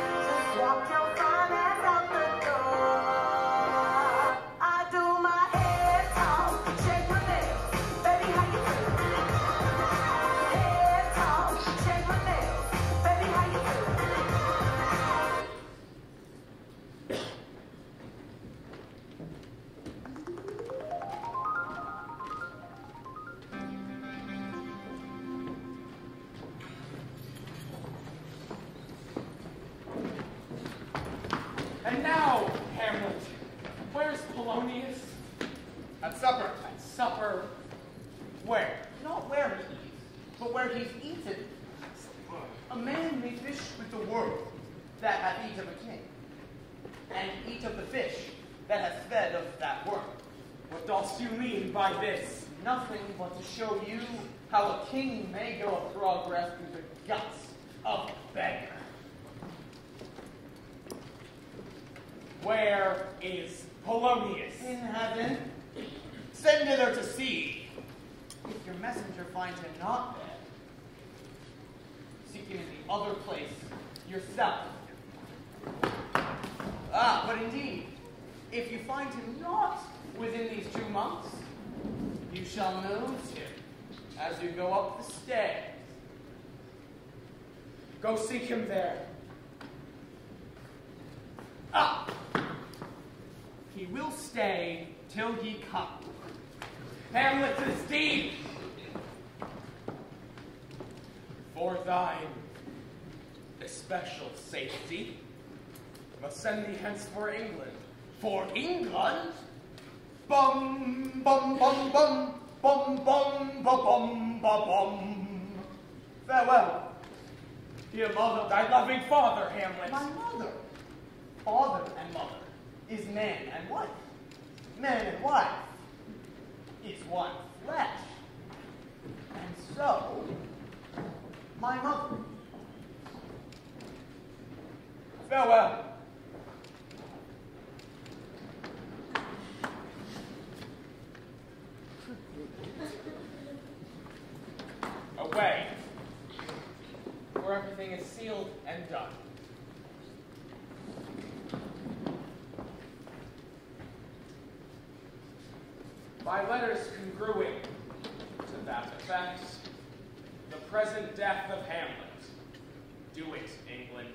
I do my hair. Polonius? At supper. At supper. Where? Not where he eats, but where he's eaten. A man may fish with the world that hath eat of a king, and eat of the fish that hath fed of that worm. What dost you mean by this? Nothing but to show you how a king may go a progress through the guts of a beggar. Where is Polonius? In heaven. Send hither to see. If your messenger finds him not there, seek him in the other place yourself. Ah, but indeed, if you find him not within these 2 months, you shall lose him as you go up the stairs. Go seek him there. Ah! He will stay till ye come. Hamlet's deed! For thine especial safety, must send thee hence for England. For England? Bum, bum, bum, bum, bum, bum, ba, bum, ba, bum. Farewell, dear mother. Thy loving father, Hamlet. My mother. Father and mother is man and wife. Man and wife is one flesh. And so, my mother. Farewell. Away, where everything is sealed and done. By letters congruing to that effect, the present death of Hamlet. Do it, England.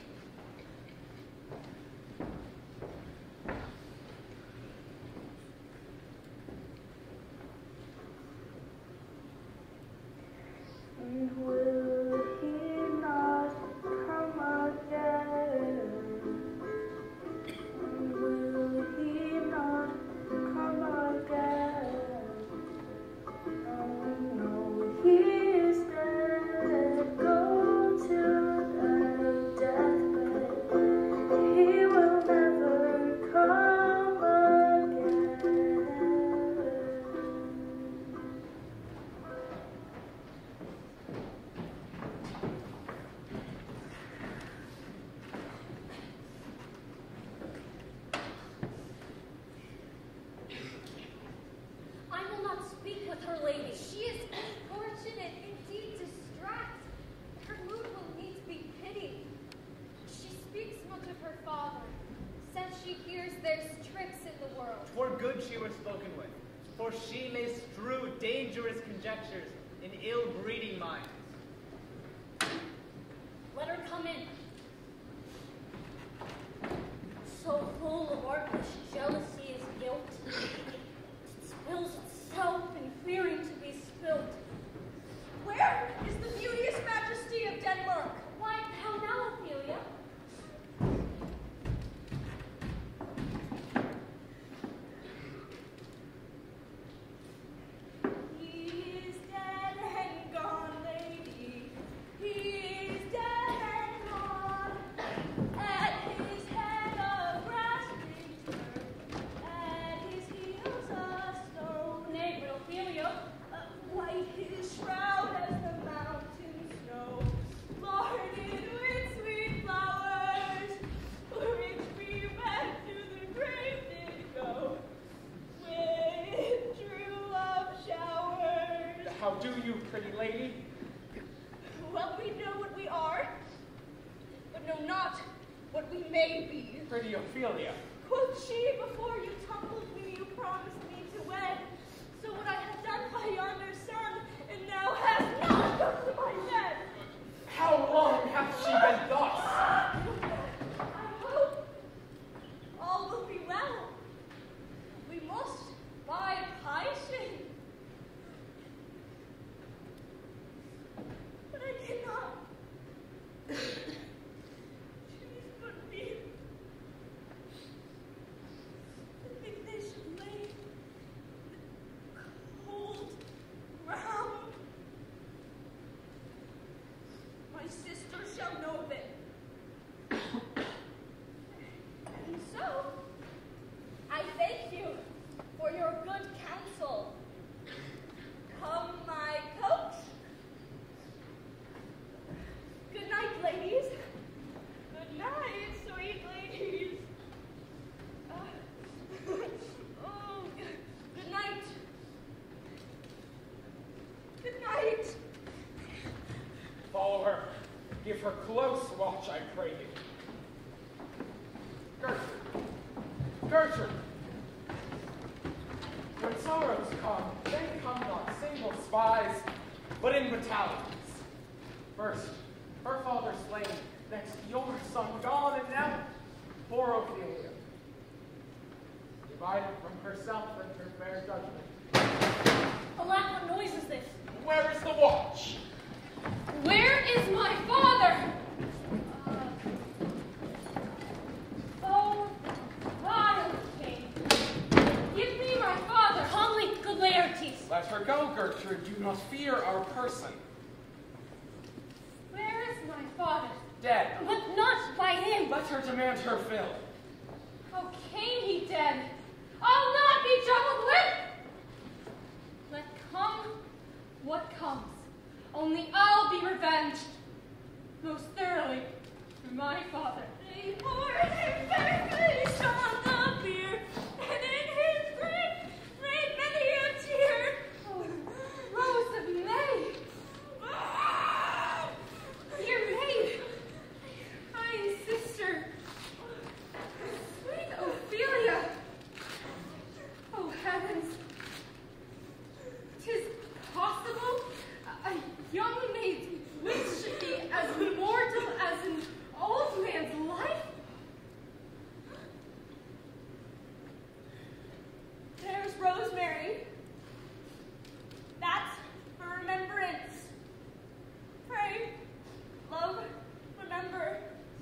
Will he not come again? Will he not come again? Oh no, he is dead. Go to the deathbed. He will never come again. I will not speak with her, lady. She is unfortunate, indeed distressed. Her mood will need to be pitied. She speaks much of her father, since she hears there's tricks in the world. For good she were spoken with, for she may strew dangerous conjectures in ill-breeding minds. Let her come in. So full of artless jealousy is guilt. It spills itself in fearing to be spilt. Where is the beauteous majesty of Denmark? Why, how now, Ophelia? He is dead and gone, lady. He is dead and gone. At his head a grasping turf, at his heels a stone. Nay, but Ophelia, White his shroud as the mountain snow, larded with sweet flowers, which we back to the grave did go, with drew of showers. How do you, pretty lady? Well, we know what we are, but know not what we may be. Pretty Ophelia. Quoth she, before you tumbled me, you promised me to wed. So what I have done by yonder sun, and now hast not come to my bed. How long hath she been thus? I hope all will be well. We must bide patience. But I cannot. She's but me. I think they should lay close watch, I pray you. Gertrude, when sorrows come, they come not single spies, but in battalions. First, her father slain, next your son gone, and now poor Ophelia, divided from herself and her fair judgment. Alack, what noise is this? Where is the watch? Where is my father? Oh, vile king. Give me my father. Calmly, good Laertes. Let her go, Gertrude. Do not fear our person. Where is my father? Dead. But not by him. Let her demand her fill. How came he dead? I'll not be troubled with. Let come what comes. Only I'll be revenged. Most thoroughly for my father. They poured him face on the bier, and in his grave rained many a tear. Oh, Rose of May. Dear maid, kind sister, sweet Ophelia. Oh heavens, 'tis possible a young maid's wit should be as mortal as an old man's life? There's Rosemary. That's for remembrance. Pray, love, remember.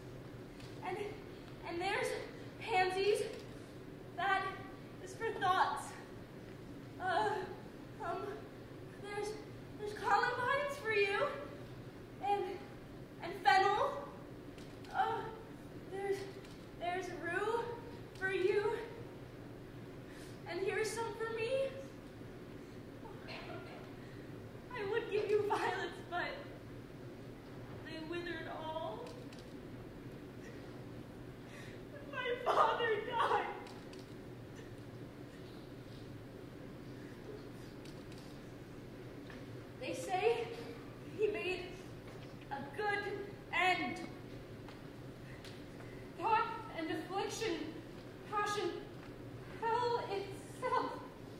And there's pansies. That is for thoughts. There's columbines for you. And fennel. There's rue for you. And here's some for me. I would give you violets, but they withered all. My father died. They say he made a good end. Thought and affliction, passion, hell itself.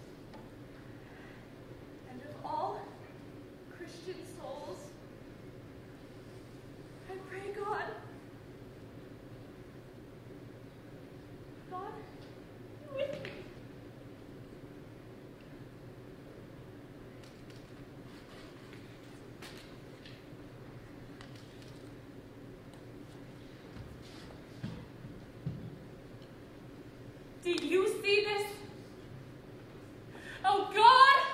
And of all Christian souls, I pray God, with me. Do you see this? Oh God!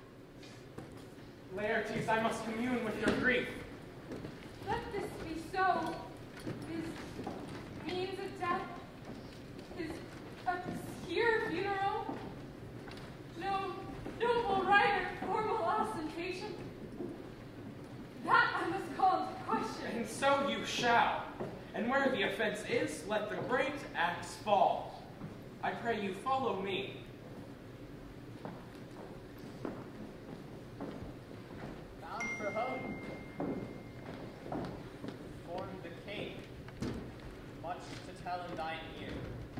Laertes, I must commune with your grief. Let this be so. His means of death. His obscure funeral. No noble rite or formal ostentation. That I must call into question. And so you shall. And where the offense is, let the great axe fall. I pray you follow me. Bound for home. Formed the king. Much to tell in thine ear.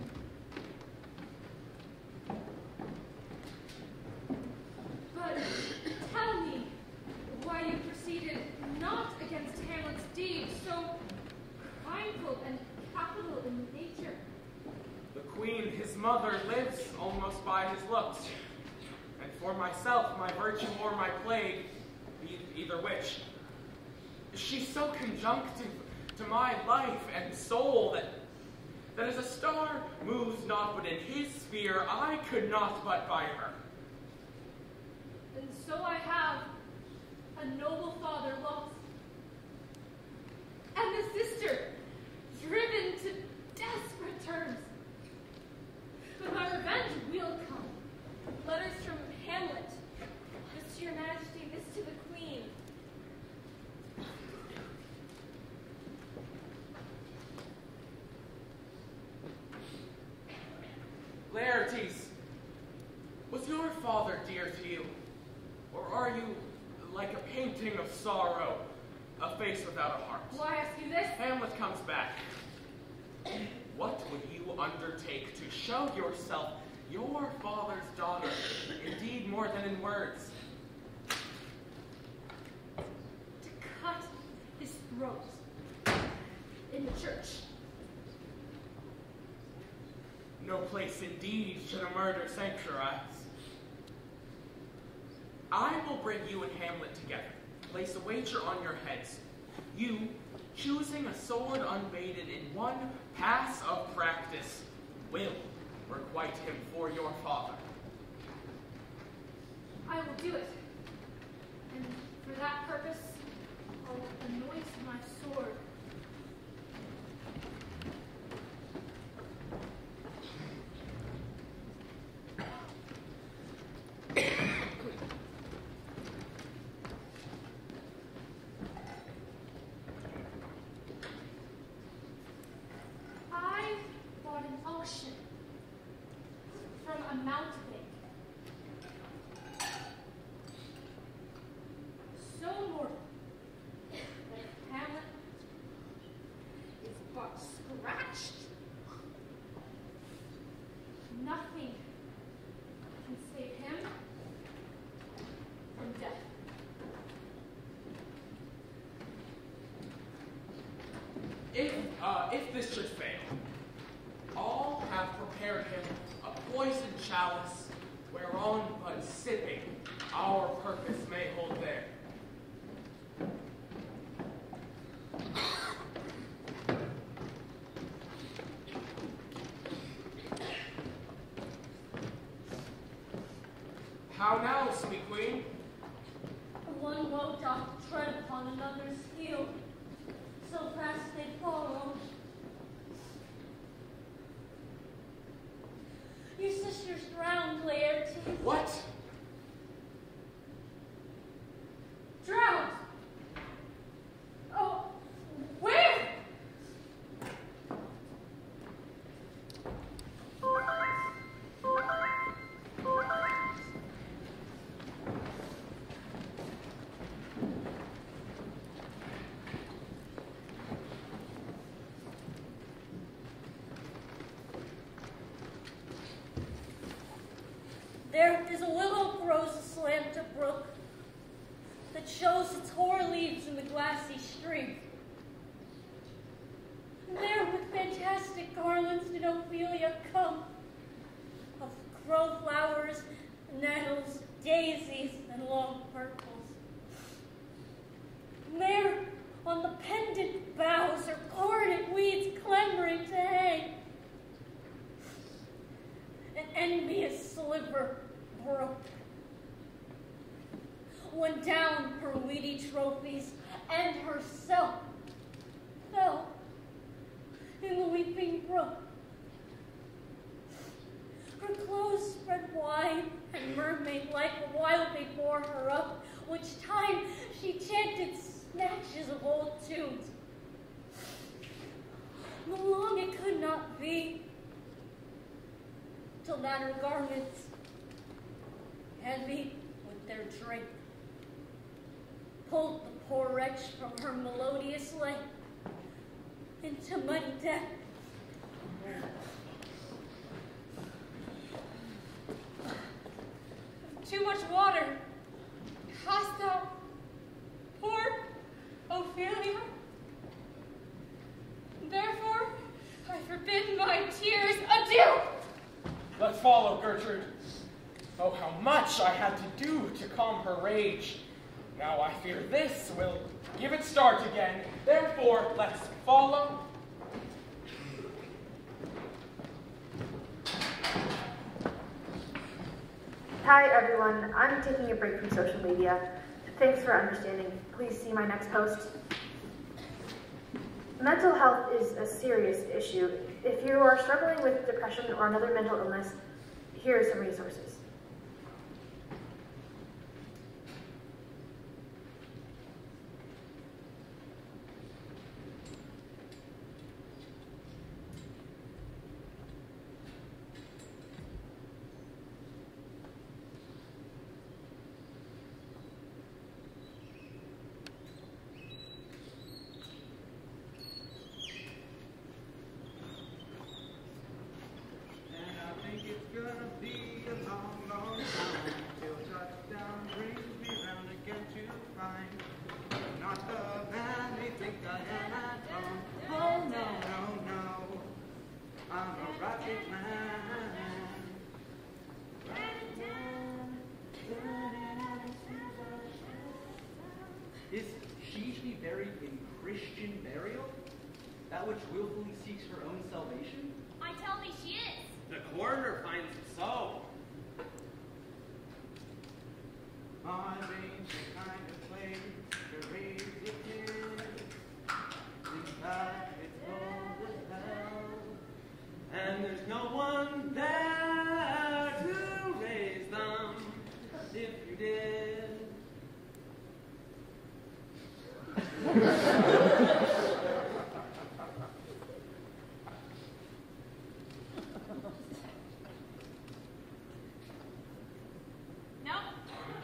But tell me why you proceeded not against Hamlet's deed, so crimeful and capital in nature. The queen, his mother, lives almost by his looks. And for myself, my virtue or my plague, either which, she's so conjunctive to my life and soul that as a star moves not but in his sphere, I could not but by her. And so I have a noble father lost, and a sister driven to desperate terms. But my revenge will come. Letters from Hamlet. This to your majesty, this to the queen. Laertes, was your father dear to you? Or are you like a painting of sorrow, a face without a heart? Why ask you this? comes back, what would you undertake to show yourself your father's daughter, indeed more than in words? To cut his throat in the church. No place indeed should a murder sanctuarize. I will bring you and Hamlet together, place a wager on your heads. You, choosing a sword unbaited in one pass of practice, will requite him for your father. I will do it. And for that purpose, I'll anoint my sword. I bought an auction from a mountebank. So mortal that Hamlet is but scratched. Nothing can save him from death. If this should fail, all have prepared him a poisoned chalice, whereon but sipping our purpose may hold there. How now, sweet queen? One woe doth tread upon another's heel, so fast they follow. Your sister's drowned, Laertes. What? Drowned? Oh, where? There is a willow grows aslant a brook that shows its hoar leaves in the glassy stream. And there with fantastic garlands did Ophelia come, of crowflowers, nettles, daisies, and long purples. And there on the pendant boughs are corded weeds clambering to hang. An envious sliver broke, when down her weedy trophies and herself fell in the weeping brook. Her clothes spread wide and mermaid-like while they bore her up, which time she chanted snatches of old tunes. But long it could not be, till that her garments, heavy with their drink, pulled the poor wretch from her melodious lay into muddy death. Too much water. Hast thou poured, Ophelia? Therefore, I forbid my tears. Adieu! Let's follow, Gertrude. Oh, how much I had to do to calm her rage. Now I fear this will give it start again. Therefore, let's follow. Hi everyone, I'm taking a break from social media. Thanks for understanding. Please see my next post. Mental health is a serious issue. If you are struggling with depression or another mental illness, here are some resources. buried in Christian burial? That which willfully seeks her own salvation? I tell thee she is. The coroner finds it so. My veins are kind of played to raise your kids. Inside it's cold as hell. And there's no one there to raise them if you did. Nope.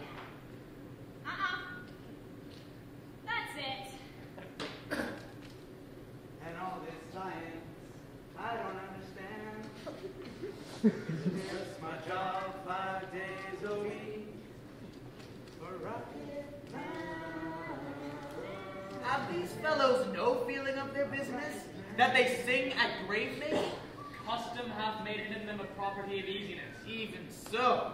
That's it. And all this science, I don't understand. It's my job 5 days a week for rocket man. Have these fellows no feeling of their business? That they sing at grave making? Custom hath made it in them a property of easiness. Even so.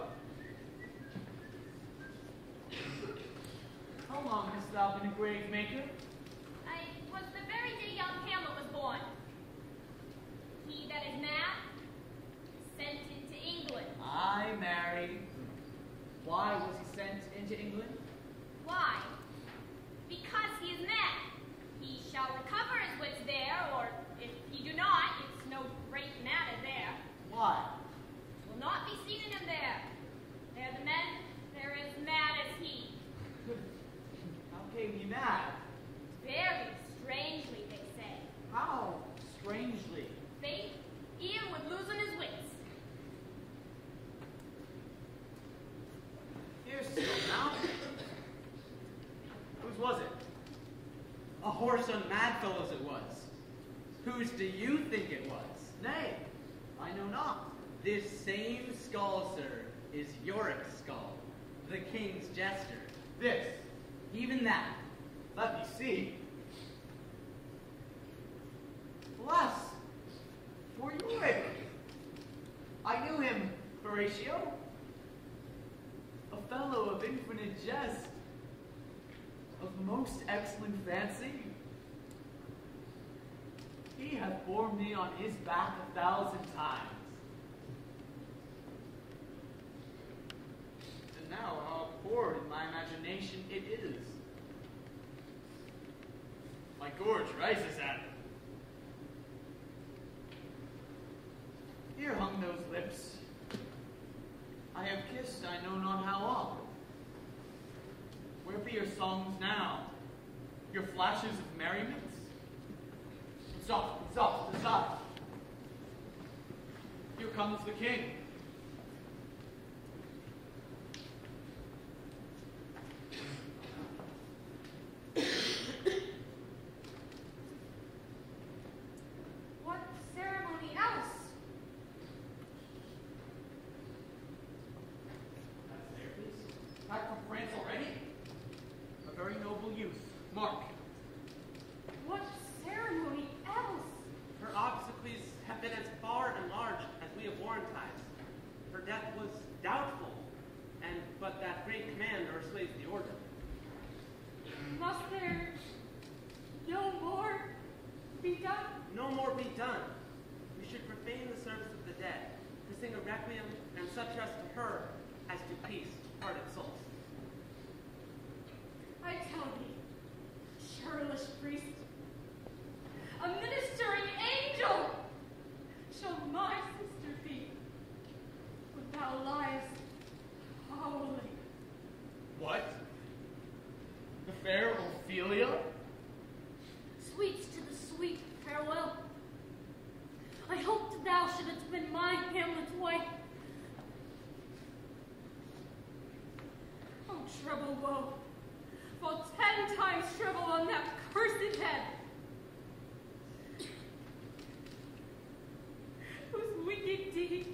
How long hast thou been a grave maker? It was the very day young Hamlet was born. He that is mad, sent into England. Aye, married. Why was he sent into England? Why? Because he is mad. He shall recover his wits there, or if he do not, it's no great matter there. Why? Will not be seen in him there. There the men, they're as mad as he. How came he mad? Very strangely, they say. How strangely? Faith, Ian would loosen his wits. Here's still now. Whose was it? A horse on Madfellow's it was. Whose do you think it was? Nay, I know not. This same skull, sir, is Yorick's skull, the king's jester. This, even that. Let me see. Bless, for Yorick. I knew him, Horatio. A fellow of infinite jest, of most excellent fancy. He hath borne me on his back 1,000 times. And now how poured in my imagination it is. My gorge rises at it. Here hung those lips. I have kissed I know not how often. Where be your songs now? Your flashes of merriment? Soft, soft, aside. Here comes the king. What ceremony else? Back from France already? A very noble youth. Mark. What ceremony else? Her obsequies have been as far and large as we have warrantized. Her death was doubtful, and but that great commander slays the order. Must there no more be done? No more be done. We should profane the service of the dead, to sing a requiem and such rest to her as to peace, parted souls. I tell thee, churlish priest, a ministering angel shall my sister be, when thou liest howling. What? The fair Ophelia? Sweets to the sweet, farewell. I hoped thou shouldst been my Hamlet's wife. Oh, treble woe, fall 10 times treble on that cursed head, whose wicked deed,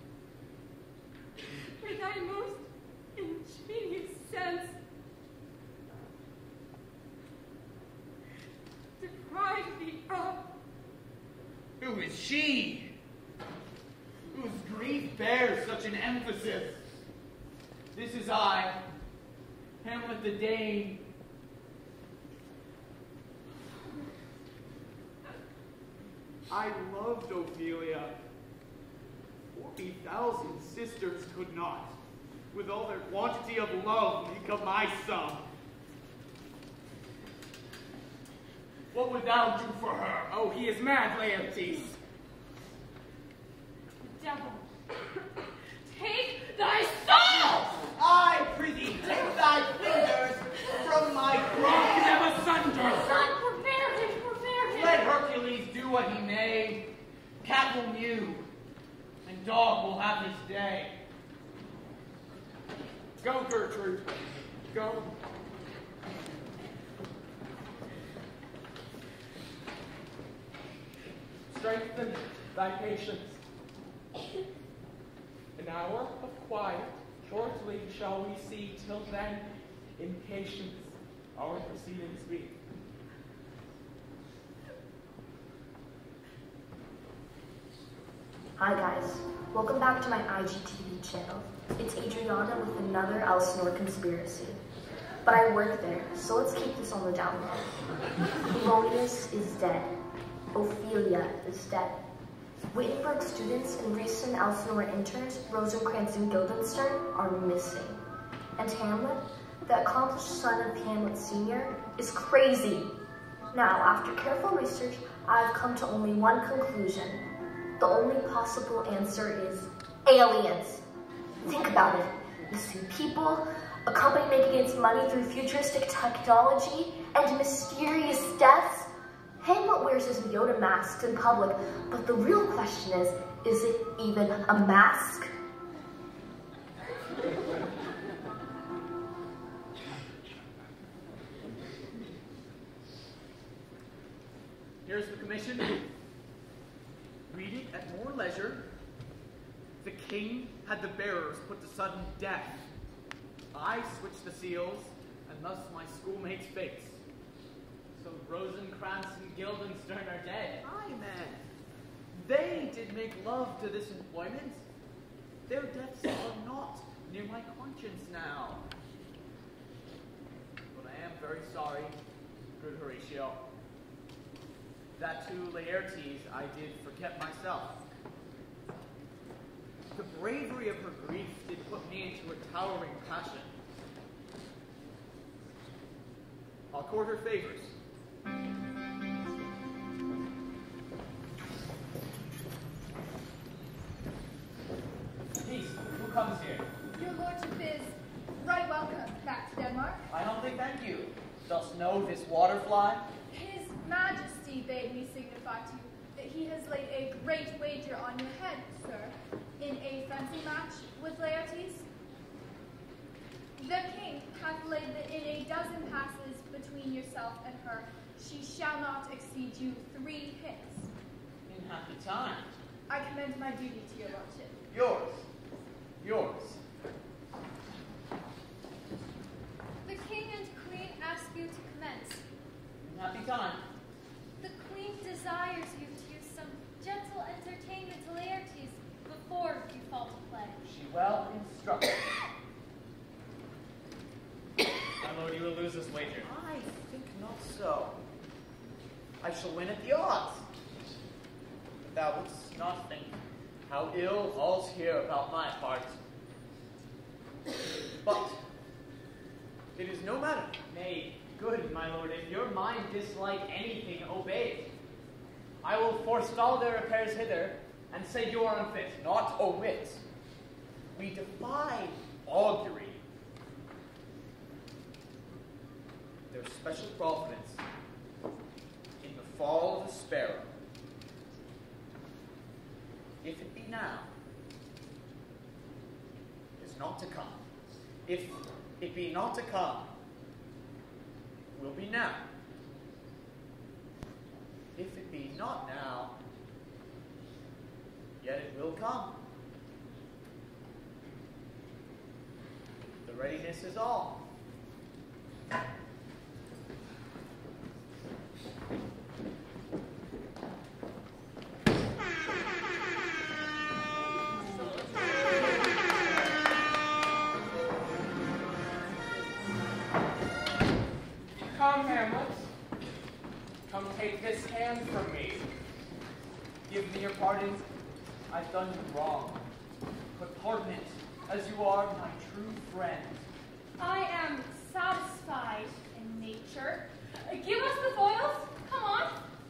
for thy most ingenious sense, deprived thee of. Who is she? Whose grief bears such an emphasis? This is I, Hamlet the Dane. I loved Ophelia. 40,000 sisters could not, with all their quantity of love, make up my sum. What would thou do for her? Oh, he is mad, Laertes. Devil, take thy soul! I prithee, take thy fingers from my cross. Them asunder! Son, forbear him! Let Hercules do what he may. Cat will mew, and dog will have his day. Go, Gertrude. Go. Strengthen thy patience. An hour of quiet shortly shall we see, till then, in patience our proceedings be. Hi guys, welcome back to my IGTV channel. It's Adriana with another Elsinore conspiracy. But I work there, so let's keep this on the down low. Polonius is dead. Ophelia is dead. Wittenberg students and recent Elsinore interns, Rosencrantz and Guildenstern, are missing. And Hamlet, the accomplished son of Hamlet Sr., is crazy. Now, after careful research, I've come to only one conclusion. The only possible answer is aliens. Think about it. Missing people, a company making its money through futuristic technology, and mysterious deaths. Hamlet wears his Yoda masks in public, but the real question is it even a mask? Here's the commission. Read it at more leisure. The king had the bearers put to sudden death. I switched the seals, and thus my schoolmates' fates. So Rosencrantz and Guildenstern are dead. Aye, man. They did make love to this employment. Their deaths are not near my conscience now. But I am very sorry, good Horatio, that to Laertes I did forget myself. The bravery of her grief did put me into a towering passion. I'll court her favors. Peace, who comes here? Your lordship is right welcome back to Denmark. I humbly thank you. Dost know this waterfly? His Majesty bade me signify to you that he has laid a great wager on your head, sir, in a fencing match with Laertes. The king hath laid that in a dozen passes between yourself and her, she shall not exceed you 3 hits. In happy time. I commend my duty to your lordship. Yours. Yours. The king and queen ask you to commence. In happy time. The queen desires you to use some gentle entertainment to Laertes before you fall to play. She well instructed. My lord, you will lose this wager. I think not so. I shall win at the odds. But thou wouldst not think how ill all's here about my part. But it is no matter. Nay, good, my lord, if your mind dislike anything, obey it. I will forestall their repairs hither, and say you are unfit. Not omit. We defy augury. There's special providence in the fall of a sparrow. If it be now, is not to come. If it be not to come, will be now. If it be not now, yet it will come. The readiness is all. Come, Hamlet. Come take this hand from me. give me your pardon. I've done you wrong. But pardon it, as you are my true friend. I am satisfied in nature. Give us the foils. Come on.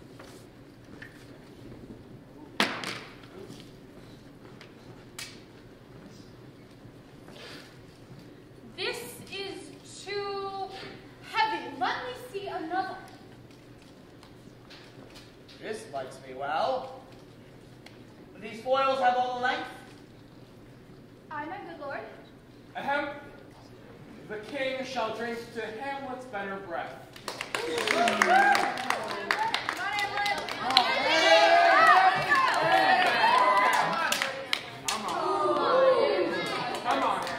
This is too heavy. Let me see another. This likes me well. These foils have all the length? Aye, my good lord. Ahem. The king shall drink to Hamlet's better breath. Come on.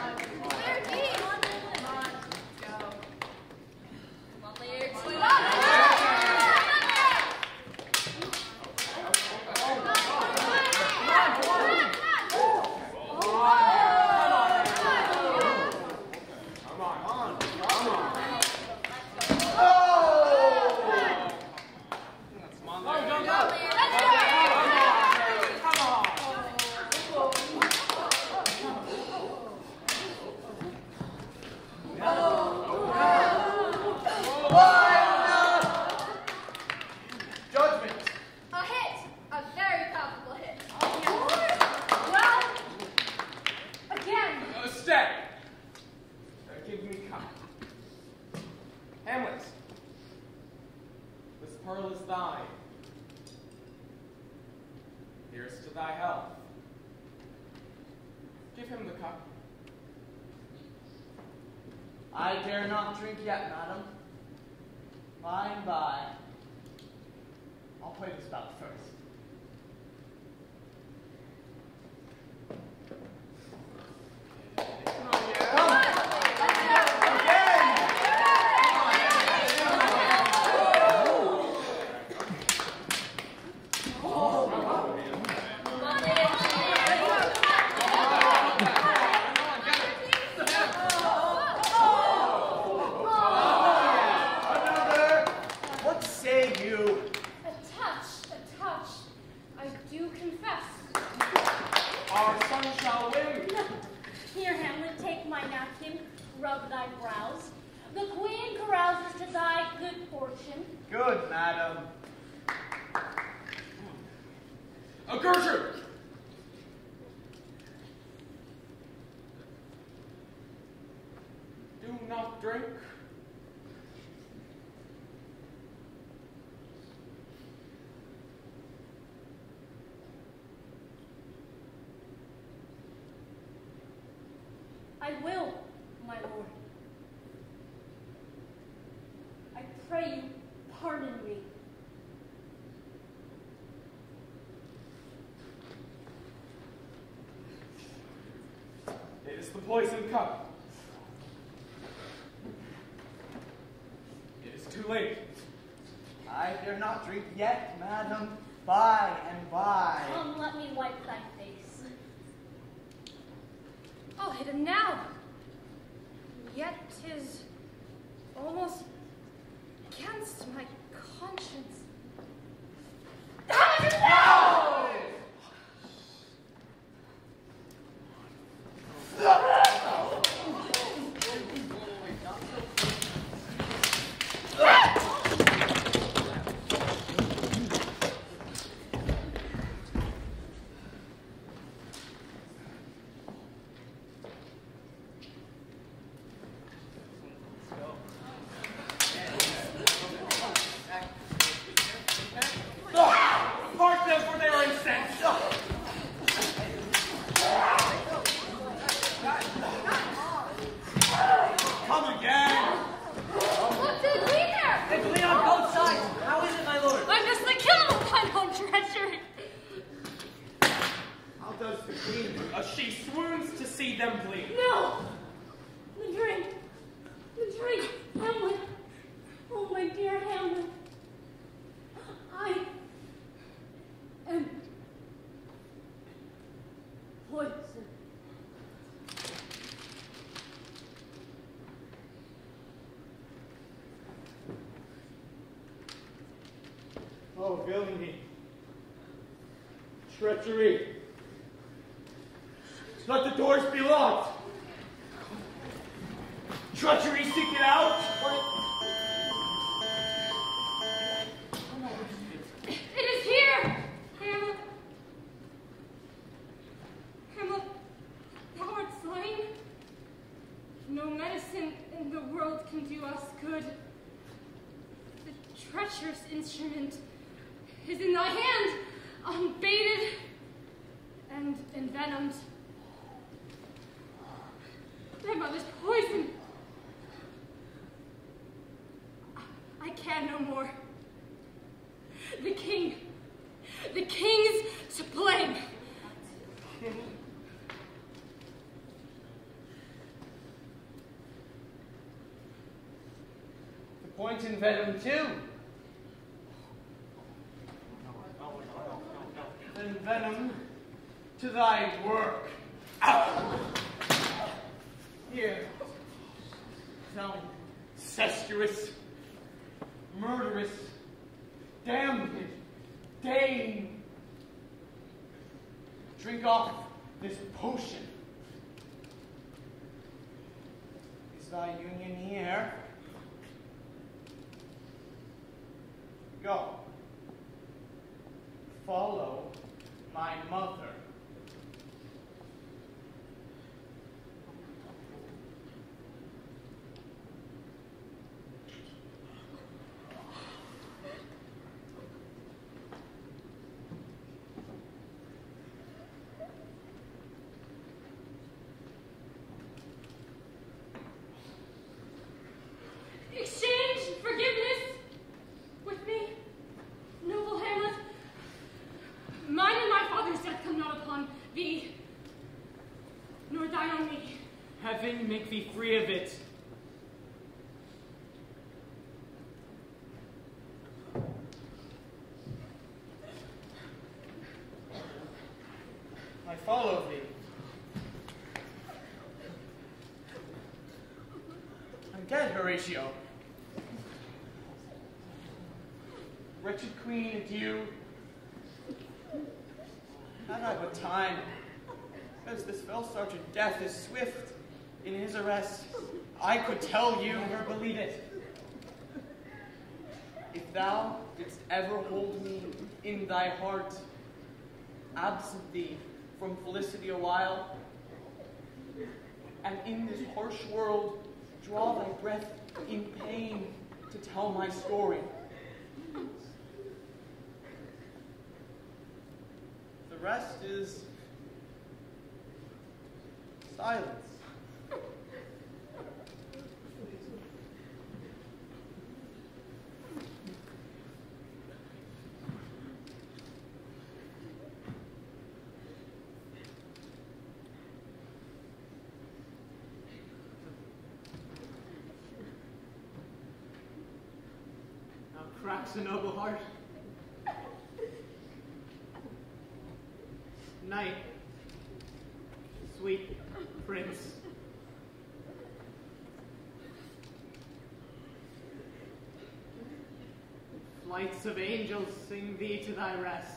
Hamlet, this pearl is thine. Here's to thy health. Give him the cup. I dare not drink yet, madam. By and by. I'll play this bout first. Here, Hamlet, take my napkin, rub thy brows. The queen carouses to thy good fortune. Good, madam. Gertrude! Do not drink. I will, my lord. I pray you pardon me. It is the poison cup. It is too late. I dare not drink yet, madam. By and by. Come, let me wipe thy face. I'll hit him now. Yet 'tis almost against my conscience. Mark them for their incensed. Come again. What's in here? They bleed on both sides. How is it, my lord? I'm just the kill upon home treachery. How does the queen do? She swoons to see them bleed. No! The drink. The drink. Hamlet. Oh, my dear Hamlet. I am poison. Oh, villainy. Treachery. Let the doors be locked. Treachery, seek it out. It is here! Hamlet. Hamlet, thou art slain. No medicine in the world can do us good. The treacherous instrument is in thy hand, unbaited and envenomed. Thy mother's poison. I can no more. The king is to blame. The point in venom too. Then venom to thy work. Ow! Here, thou incestuous, murderous, damned Dane. Drink off this potion. Is thy union here? Go. Follow my mother. Exchange forgiveness with me, noble Hamlet. Mine and my father's death come not upon thee, nor thine on me. Heaven make thee free of it. I follow thee. I'm dead, Horatio. Wretched queen, adieu. Had I but time, as this fell sergeant death is swift in his arrest, I could tell you or believe it. If thou didst ever hold me in thy heart, absent thee from felicity a while, and in this harsh world draw thy breath in pain to tell my story. The rest is silence. Cracks a noble heart. Night, sweet prince. Flights of angels sing thee to thy rest.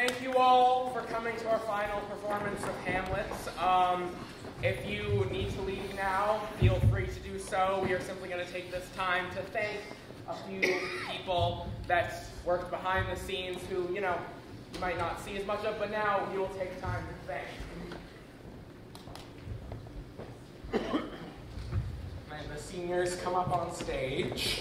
thank you all for coming to our final performance of Hamlet. If you need to leave now, feel free to do so. We are simply going to take this time to thank a few people that worked behind the scenes who, you might not see as much of, but now we will take time to thank. And the seniors come up on stage.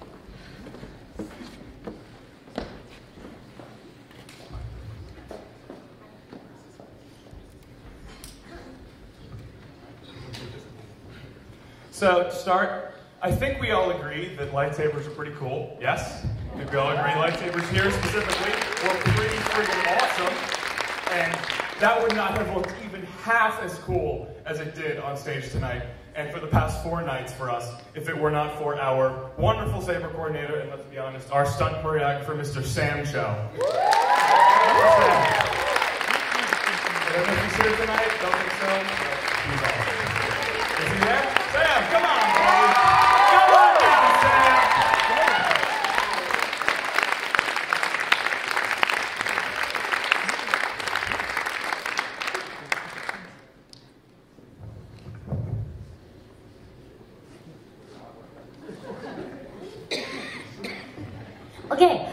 So, to start, I think we all agree that lightsabers are pretty cool, yes? I think we all agree lightsabers here specifically were pretty freaking awesome. And that would not have looked even half as cool as it did on stage tonight, and for the past 4 nights for us, if it were not for our wonderful saber coordinator, and let's be honest, our stunt choreographer, Mr. Sam Cho. I don't know if he's here tonight, don't think so, but he's awesome. Is he there? Sam, come on, buddy. Come on down, Sam. Okay,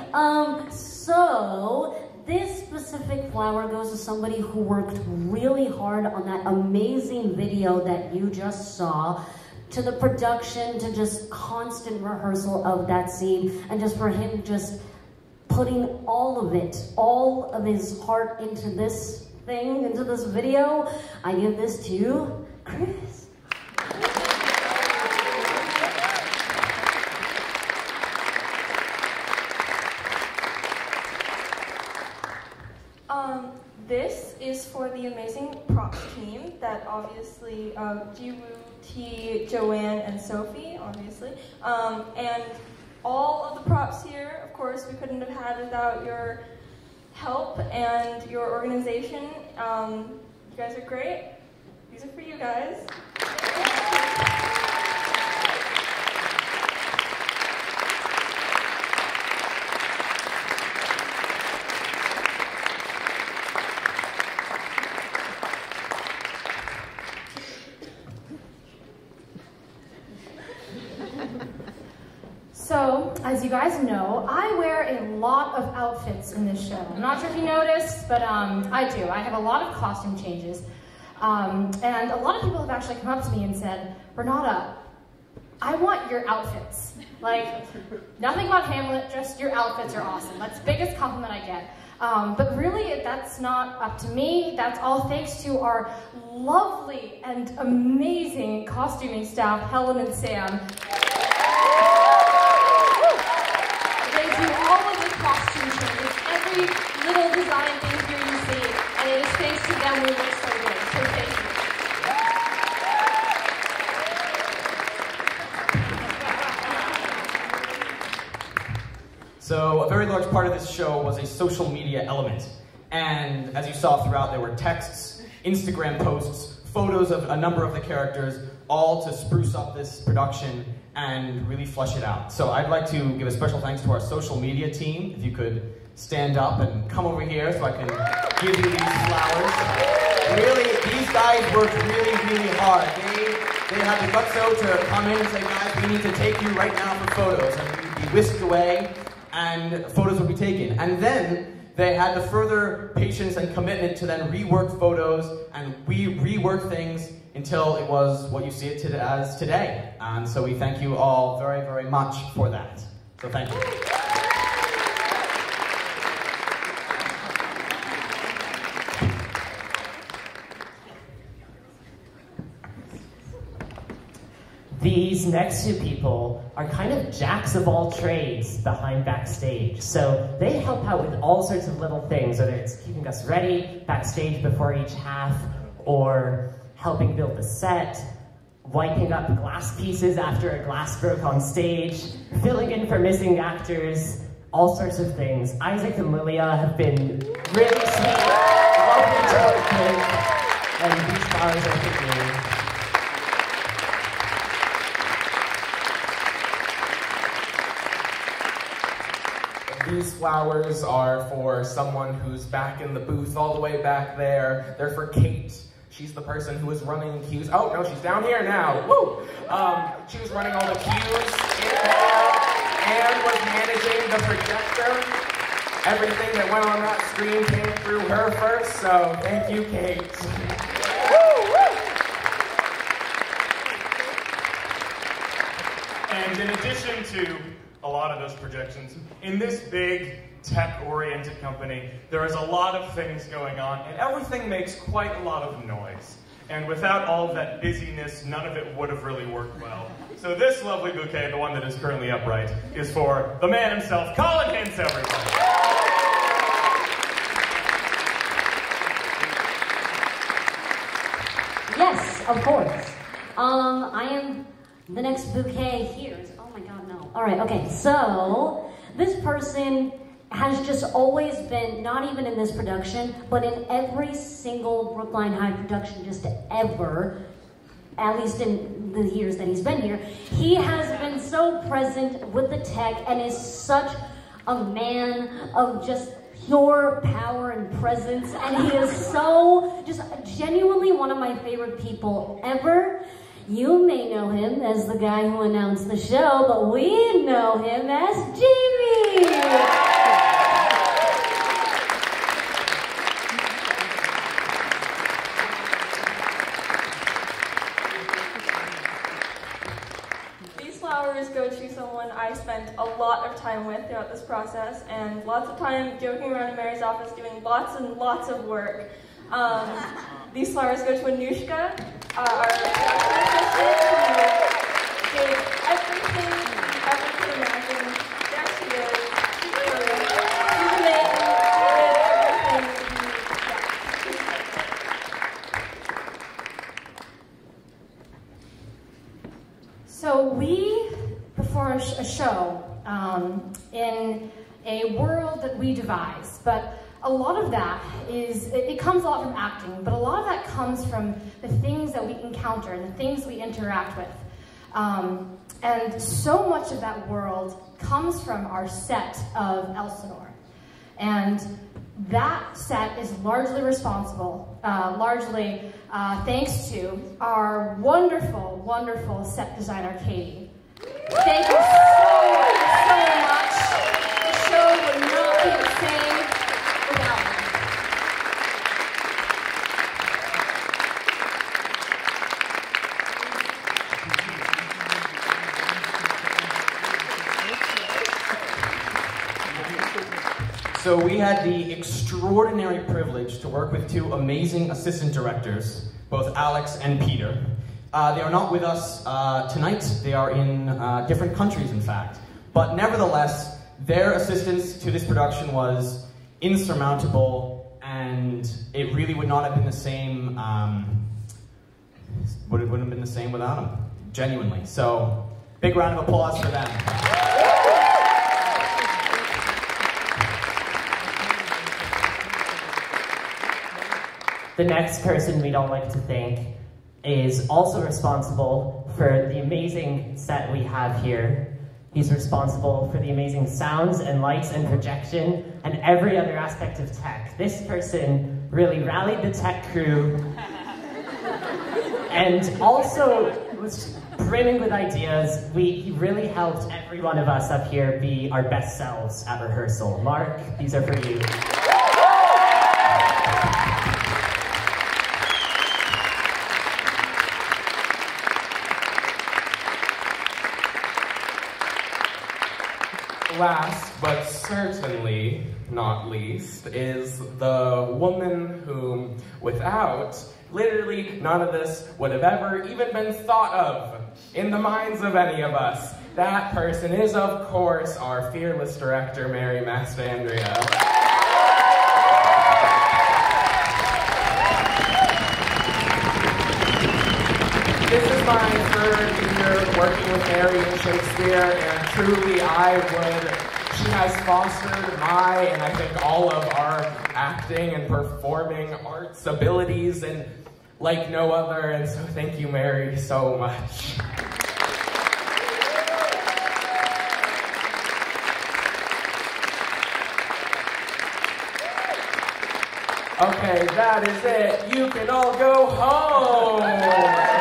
so this specific flower goes to somebody who worked really hard on that amazing video that you just saw, to the production, to just constant rehearsal of that scene, and just for him just putting all of it, all of his heart into this thing, into this video. I give this to Chris. This is for the amazing props team that obviously, Jiwoo, T, Joanne, and Sophie, obviously. And all of the props here, of course, we couldn't have had without your help and your organization. You guys are great. These are for you guys. So, as you guys know, I wear a lot of outfits in this show. I'm not sure if you noticed, but I do. I have a lot of costume changes. And a lot of people have actually come up to me and said, Renata, I want your outfits. Like, nothing about Hamlet, just your outfits are awesome. That's the biggest compliment I get. But really, that's not up to me. That's all thanks to our lovely and amazing costuming staff, Helen and Sam. They do all of the costume changes, every little design thing here you see, and it is thanks to them we look so good. So thank you. So a very large part of this show was a social media element. And as you saw throughout, there were texts, Instagram posts, photos of a number of the characters, all to spruce up this production and really flesh it out. So I'd like to give a special thanks to our social media team. If you could stand up and come over here so I can give you these flowers. Really, these guys worked really, really hard. They had the guts to come in and say, guys, we need to take you right now for photos. And we'd be whisked away and photos would be taken. And then they had the further patience and commitment to then rework photos, and we reworked things until it was what you see it as today. And so we thank you all very, very much for that. So thank you. These next two people are kind of jacks of all trades behind backstage. So they help out with all sorts of little things, whether it's keeping us ready backstage before each half, or helping build the set, wiping up glass pieces after a glass broke on stage, filling in for missing actors, all sorts of things. Isaac and Lilia have been really sweet, lovely to work with, and these flowers are for you. These flowers are for someone who's back in the booth all the way back there. They're for Kate. She's the person who was running cues. Oh, no, she's down here now. Woo! She was running all the cues in there and was managing the projector. Everything that went on that screen came through her first, so thank you, Kate. And in addition to a lot of those projections, in this big tech-oriented company, there is a lot of things going on, and everything makes quite a lot of noise. And without all of that busyness, none of it would have really worked well. So this lovely bouquet, the one that is currently upright, is for the man himself, Colin Hintz, everybody. Yes, of course. I am the next bouquet here. Oh my God, no. All right, okay. So this person has just always been, not even in this production, but in every single Brookline High production just ever, at least in the years that he's been here, he has been so present with the tech and is such a man of just pure power and presence, and he is so just genuinely one of my favorite people ever. You may know him as the guy who announced the show, but we know him as Jamie. These flowers go to someone I spent a lot of time with throughout this process, and lots of time joking around in Mary's office doing lots and lots of work. These flowers go to Anushka, our production assistant, who did everything you ever could imagine. There she is. She's amazing. She did everything. So we perform a show in a world that we devise, but a lot of that is, it comes a lot from acting, but a lot of that comes from the things that we encounter and the things we interact with. And so much of that world comes from our set of Elsinore. And that set is largely responsible, thanks to our wonderful, wonderful set designer, Katie. Thank you so much. The show would not be the same without her. So we had the extraordinary privilege to work with two amazing assistant directors, both Alex and Peter. They are not with us tonight. They are in different countries, in fact. But nevertheless, their assistance to this production was insurmountable, and it really would not have been the same, wouldn't have been the same without them, genuinely. So, big round of applause for them. The next person we'd all like to thank is also responsible for the amazing set we have here. He's responsible for the amazing sounds and lights and projection and every other aspect of tech. This person really rallied the tech crew and also was brimming with ideas. He really helped every one of us up here be our best selves at rehearsal. Mark, these are for you. Last, but certainly not least, is the woman whom, without, literally none of this would have ever even been thought of in the minds of any of us. That person is, of course, our fearless director, Mary Mastandrea. This is my third year working with Mary in Shakespeare, and truly she has fostered my, and I think all of our acting and performing arts abilities and like no other, and so thank you, Mary, so much. Okay, that is it. You can all go home.